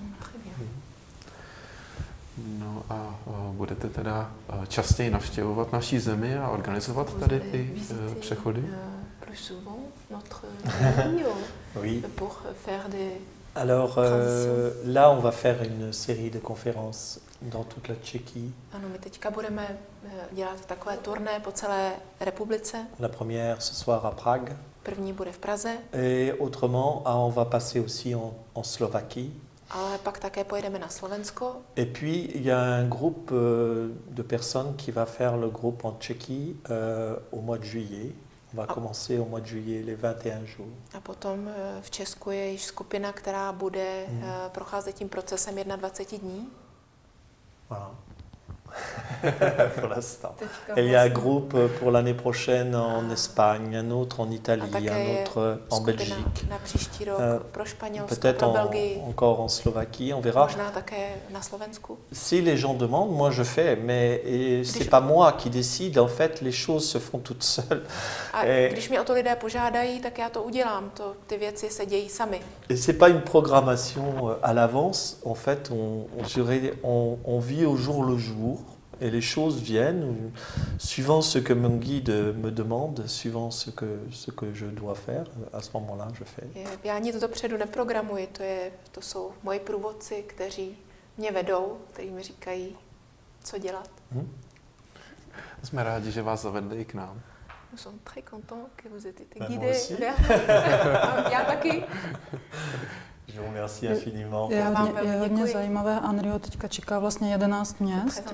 Speaker 1: No a budete teda častěji navštěvovat naší zemi a organizovat tady ty přechody?
Speaker 2: Souvent notre oui. pour faire des
Speaker 3: Alors euh, là, on va faire une série de conférences dans toute la Tchéquie.
Speaker 2: Ano, my teďka budeme dělat takové turné po celé republice.
Speaker 3: La première ce soir à Prague.
Speaker 2: První bude v Praze.
Speaker 3: Et autrement, ah, on va passer aussi en, en Slovaquie.
Speaker 2: Ale pak také pojedeme na Slovensko.
Speaker 3: Et puis il y a un groupe euh, de personnes qui va faire le groupe en Tchéquie euh, au mois de juillet. On va commencer au mois de juillet, les vingt et un jours.
Speaker 2: A potom v Česku je již skupina, která bude hmm. procházet tím procesem dvacet jedna dní.
Speaker 3: Voilà. Pour l'instant. Et il y a un groupe pour l'année prochaine en Espagne, un autre en Italie, un autre en Belgique.
Speaker 2: Na příští rok
Speaker 3: euh,
Speaker 2: pro Španělsko,
Speaker 3: peut-être
Speaker 2: pro
Speaker 3: en,
Speaker 2: Belgii.
Speaker 3: encore en Slovaquie, on verra.
Speaker 2: Možná také na Slovensku.
Speaker 3: Si les gens demandent, moi je fais, mais c'est pas moi qui décide. En fait, les choses se font toutes seules.
Speaker 2: A et, když mě o to lidé požádají, tak já to udělám. To, ty věci se dějí sami.
Speaker 3: Et c'est pas une programmation à l'avance. En fait, on, on, on, on vit au jour le jour. Et les choses viennent, suivant ce que mon guide me demande, suivant ce que, ce que je dois faire, à ce moment-là, je fais.
Speaker 2: Já nic dopředu neprogramuji, to, je, to jsou moji průvodci, kteří mě vedou, kteří mi říkají, co dělat. Hmm?
Speaker 1: Jsme rádi, že vás zavedli i k nám.
Speaker 2: Nous sommes très contents que vous ayez été guidés vers... Já taky.
Speaker 3: Je vous remercie infiniment.
Speaker 4: Je hodně, je hodně zajímavé. Henryho teďka čeká vlastně jedenáct měst.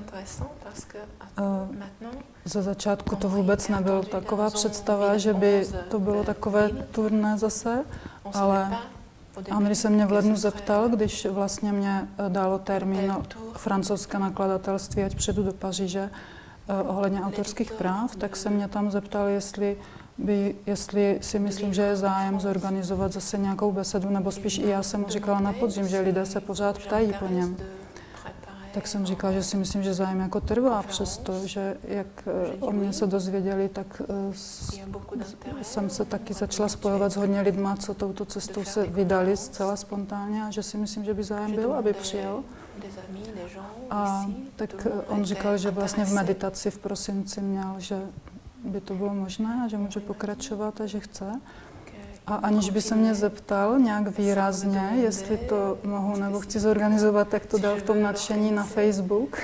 Speaker 4: Ze začátku to vůbec nebyla taková představa, že by to bylo takové turné zase, ale Henry se mě v lednu zeptal, když vlastně mě dalo termín francouzské nakladatelství, ať přijedu do Paříže, ohledně autorských práv, tak se mě tam zeptal, jestli by, jestli si myslím, že je zájem zorganizovat zase nějakou besedu, nebo spíš i já jsem mu říkala na podzim, že lidé se pořád ptají po něm. Tak jsem říkala, že si myslím, že zájem jako trvá, přesto, že jak o mě se dozvěděli, tak jsem se taky začala spojovat s hodně lidma, co touto cestou se vydali zcela spontánně a že si myslím, že by zájem byl, aby přijel. A tak on říkal, že vlastně v meditaci v prosinci měl, že by to bylo možné a že může pokračovat a že chce. A aniž by se mě zeptal nějak výrazně, jestli to mohu nebo chci zorganizovat, tak to dal v tom nadšení na Facebook,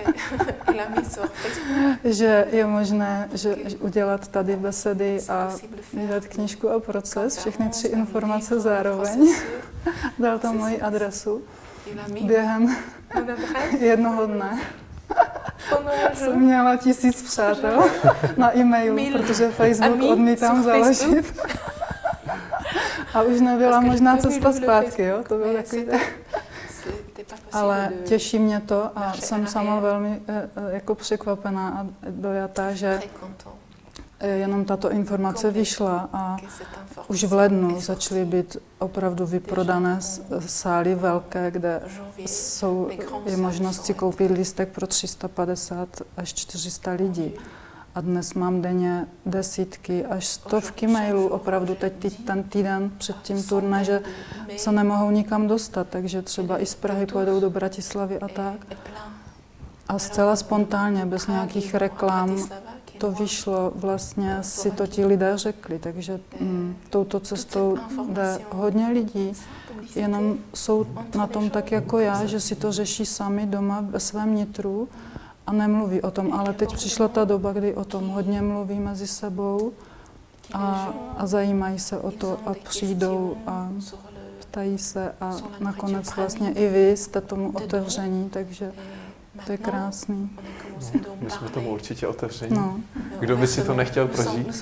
Speaker 4: že je možné že udělat tady besedy a vydat knížku a proces, všechny tři informace zároveň. Dal tam moji adresu během jednoho dne. jsem měla tisíc přátel na e-mailu, protože Facebook odmítám založit. A už nebyla možná cesta zpátky, jo? To bylo takový... Ale těší mě to a jsem sama velmi jako překvapená a dojatá, že jenom tato informace vyšla a už v lednu začaly být opravdu vyprodané sály velké, kde jsou, je možnost si koupit lístek pro tři sta padesát až čtyři sta lidí. A dnes mám denně desítky až stovky mailů, opravdu teď tý, ten týden před tím turné, že se nemohou nikam dostat, takže třeba i z Prahy pojedou do Bratislavy a tak. A zcela spontánně, bez nějakých reklam, to vyšlo, vlastně si to ti lidé řekli, takže mm, touto cestou jde hodně lidí, jenom jsou na tom tak jako já, že si to řeší sami doma ve svém nitru a nemluví o tom, ale teď přišla ta doba, kdy o tom hodně mluví mezi sebou a, a zajímají se o to a přijdou a ptají se a nakonec vlastně i vy jste tomu otevření, takže to je krásný.
Speaker 1: My jsme tomu určitě otevření.
Speaker 4: No.
Speaker 1: Kdo by si to nechtěl prožít?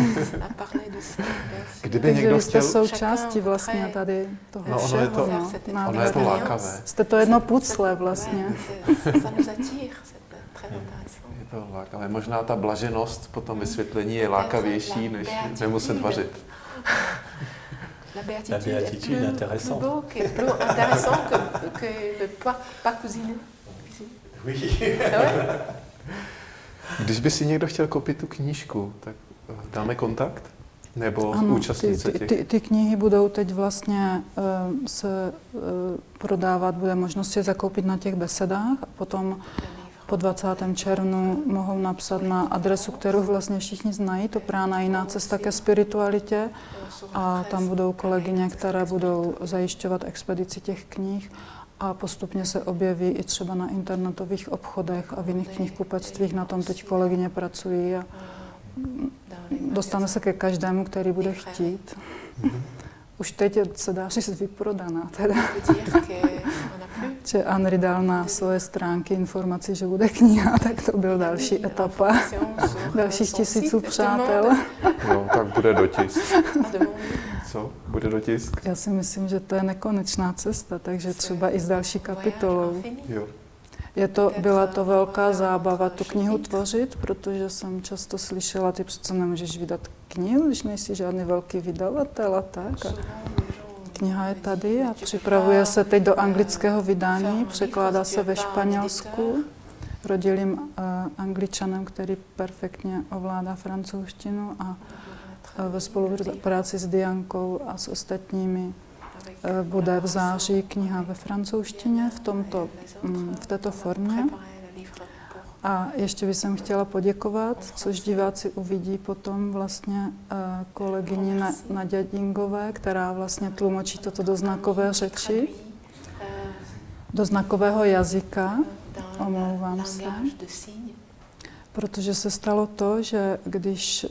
Speaker 1: Kdyby
Speaker 4: Takže
Speaker 1: někdo
Speaker 4: vy jste
Speaker 1: chtěl...
Speaker 4: součástí vlastně tady toho
Speaker 1: No, ono
Speaker 4: všeho.
Speaker 1: je to,
Speaker 4: no.
Speaker 1: ono je to lákavé.
Speaker 4: Jste to jedno pucle vlastně.
Speaker 1: Je to lákavé. Možná ta blaženost po tom vysvětlení je lákavější, než nemuset vařit.
Speaker 2: La béatitude,
Speaker 3: La béatitude
Speaker 2: plus,
Speaker 3: intéressant.
Speaker 2: plus beau, que, plus intéressant que, que le pas, pas cuisiner.
Speaker 3: Oui.
Speaker 1: Když by si někdo chtěl koupit tu knížku, tak dáme kontakt? Nebo
Speaker 4: ano,
Speaker 1: účastnice
Speaker 4: ty,
Speaker 1: těch?
Speaker 4: ty, ty knihy budou teď vlastně uh, se uh, prodávat, bude možnost je zakoupit na těch besedách a potom po dvacátém červnu mohou napsat na adresu, kterou vlastně všichni znají, to Prána jiná cesta ke spiritualitě a tam budou kolegyně, které budou zajišťovat expedici těch knih a postupně se objeví i třeba na internetových obchodech a v jiných knihkupectvích, na tom teď kolegyně pracují a dostane se ke každému, který bude chtít. Už teď se dá říct vyprodaná teda. Že Henri dal na svoje stránky informaci, že bude kniha, tak to byl další etapa. Dalších tisíců přátel.
Speaker 1: No, tak bude dotisk. Co? Bude dotisk?
Speaker 4: Já si myslím, že to je nekonečná cesta, takže třeba i s další kapitolou.
Speaker 1: Jo.
Speaker 4: Je to, byla to velká zábava tu knihu tvořit, protože jsem často slyšela, ty přece nemůžeš vydat knihu, když nejsi žádný velký vydavatel a tak. A kniha je tady a připravuje se teď do anglického vydání, překládá se ve Španělsku rodilým uh, Angličanem, který perfektně ovládá francouzštinu a uh, ve spolupráci s Diankou a s ostatními uh, bude v září kniha ve francouzštině v, tomto, um, v této formě. A ještě bych chtěla poděkovat, což diváci uvidí potom vlastně uh, kolegyni na, Naďa Dingové, která vlastně tlumočí toto do znakové řeči, do znakového jazyka, omlouvám se, protože se stalo to, že když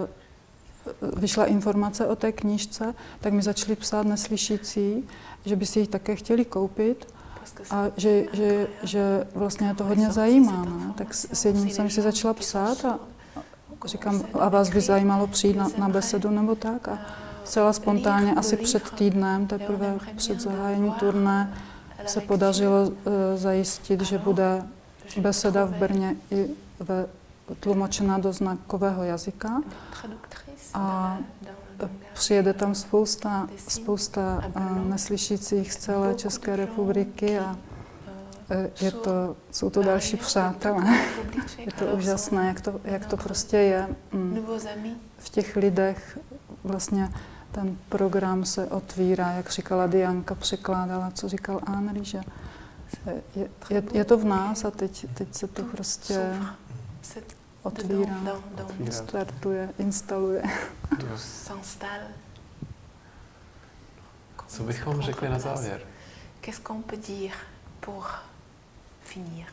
Speaker 4: uh, vyšla informace o té knížce, tak mi začali psát neslyšící, že by si ji také chtěli koupit. A že, že, že vlastně to hodně zajímá, ne? Tak s jedním jsem si začala psát a říkám, a vás by zajímalo přijít na, na besedu nebo tak? A zcela spontánně, asi před týdnem, teprve před zahájením turné, se podařilo uh, zajistit, že bude beseda v Brně i ve, tlumočena do znakového jazyka. A přijede tam spousta, spousta uh, neslyšících z celé České republiky a uh, je to, jsou to další přátelé. Je to úžasné, jak to, jak to prostě je. Mm. V těch lidech vlastně ten program se otvírá, jak říkala Dianka, překládala, co říkal Henri, že je, je, je to v nás a teď, teď se to prostě otvírá, startuje, instaluje.
Speaker 1: Co bychom řekli na závěr?
Speaker 2: Qu'est-ce qu'on peut dire pour finir?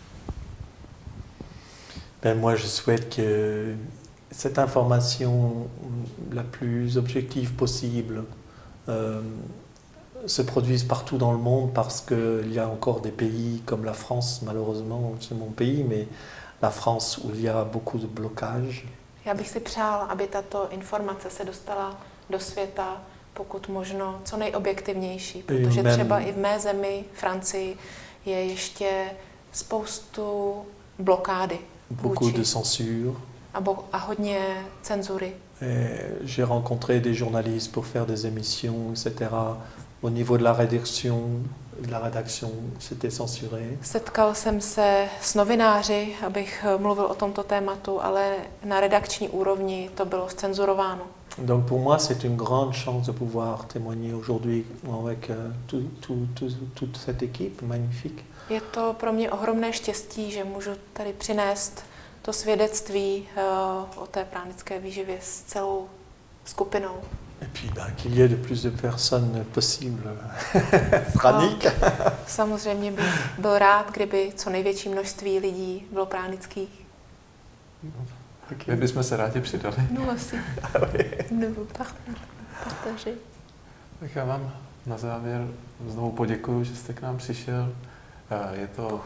Speaker 3: Ben moi, je souhaite que cette information la plus objective possible euh, se produisent partout dans le monde parce qu'il y a encore des pays comme la France, malheureusement, c'est mon pays, mais la France où il y a beaucoup de blocages.
Speaker 2: Já bych si přál, aby tato informace se dostala do světa, pokud možno, co nejobjektivnější, protože třeba i v mé zemi, Francii, je ještě spoustu blokády.
Speaker 3: Beaucoup de censure.
Speaker 2: A, bo, a hodně cenzury.
Speaker 3: J'ai rencontré des journalistes pour faire des émissions, et cetera. Au niveau de la rédaction, de la rédaction, c'était censuré.
Speaker 2: Setkal jsem se s novináři, abych mluvil o tomto tématu, ale na redakční úrovni to bylo cenzurováno.
Speaker 3: Donc pour moi, c'est une grande chance de pouvoir témoigner aujourd'hui avec tout, tout, tout, toute cette équipe magnifique.
Speaker 2: Je to pro mě ohromné štěstí, že můžu tady přinést to svědectví uh, o té pránické výživě s celou skupinou.
Speaker 3: Et puis ben, qu'il y ait de plus de personnes possible praniques.
Speaker 2: Samozřejmě bych byl rád, kdyby co největší množství lidí bylo pránických.
Speaker 1: My bychom se rádi přidali.
Speaker 2: No asi. Nebo partaži.
Speaker 1: Tak já vám na závěr znovu poděkuju, že jste k nám přišel. Je to,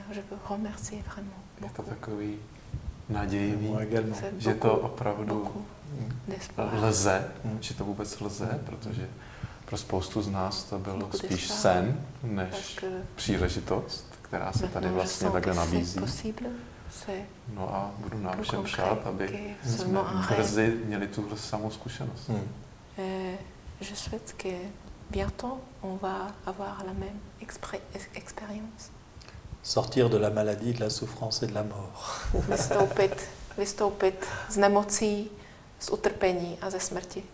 Speaker 1: je to takový nadějivý, že to opravdu lze, že to vůbec lze, protože pro spoustu z nás to bylo spíš sen, než příležitost, která se tady vlastně takhle nabízí. No a budu nám všem přát, aby jsme brzy měli tuhle samou zkušenost.
Speaker 2: Hmm. Je souhaite que bientôt on va avoir la même expérience.
Speaker 3: Sortir de la maladie, de la souffrance et de la mort.
Speaker 2: Vystoupit, vystoupit z nemocí, z utrpení a ze smrti.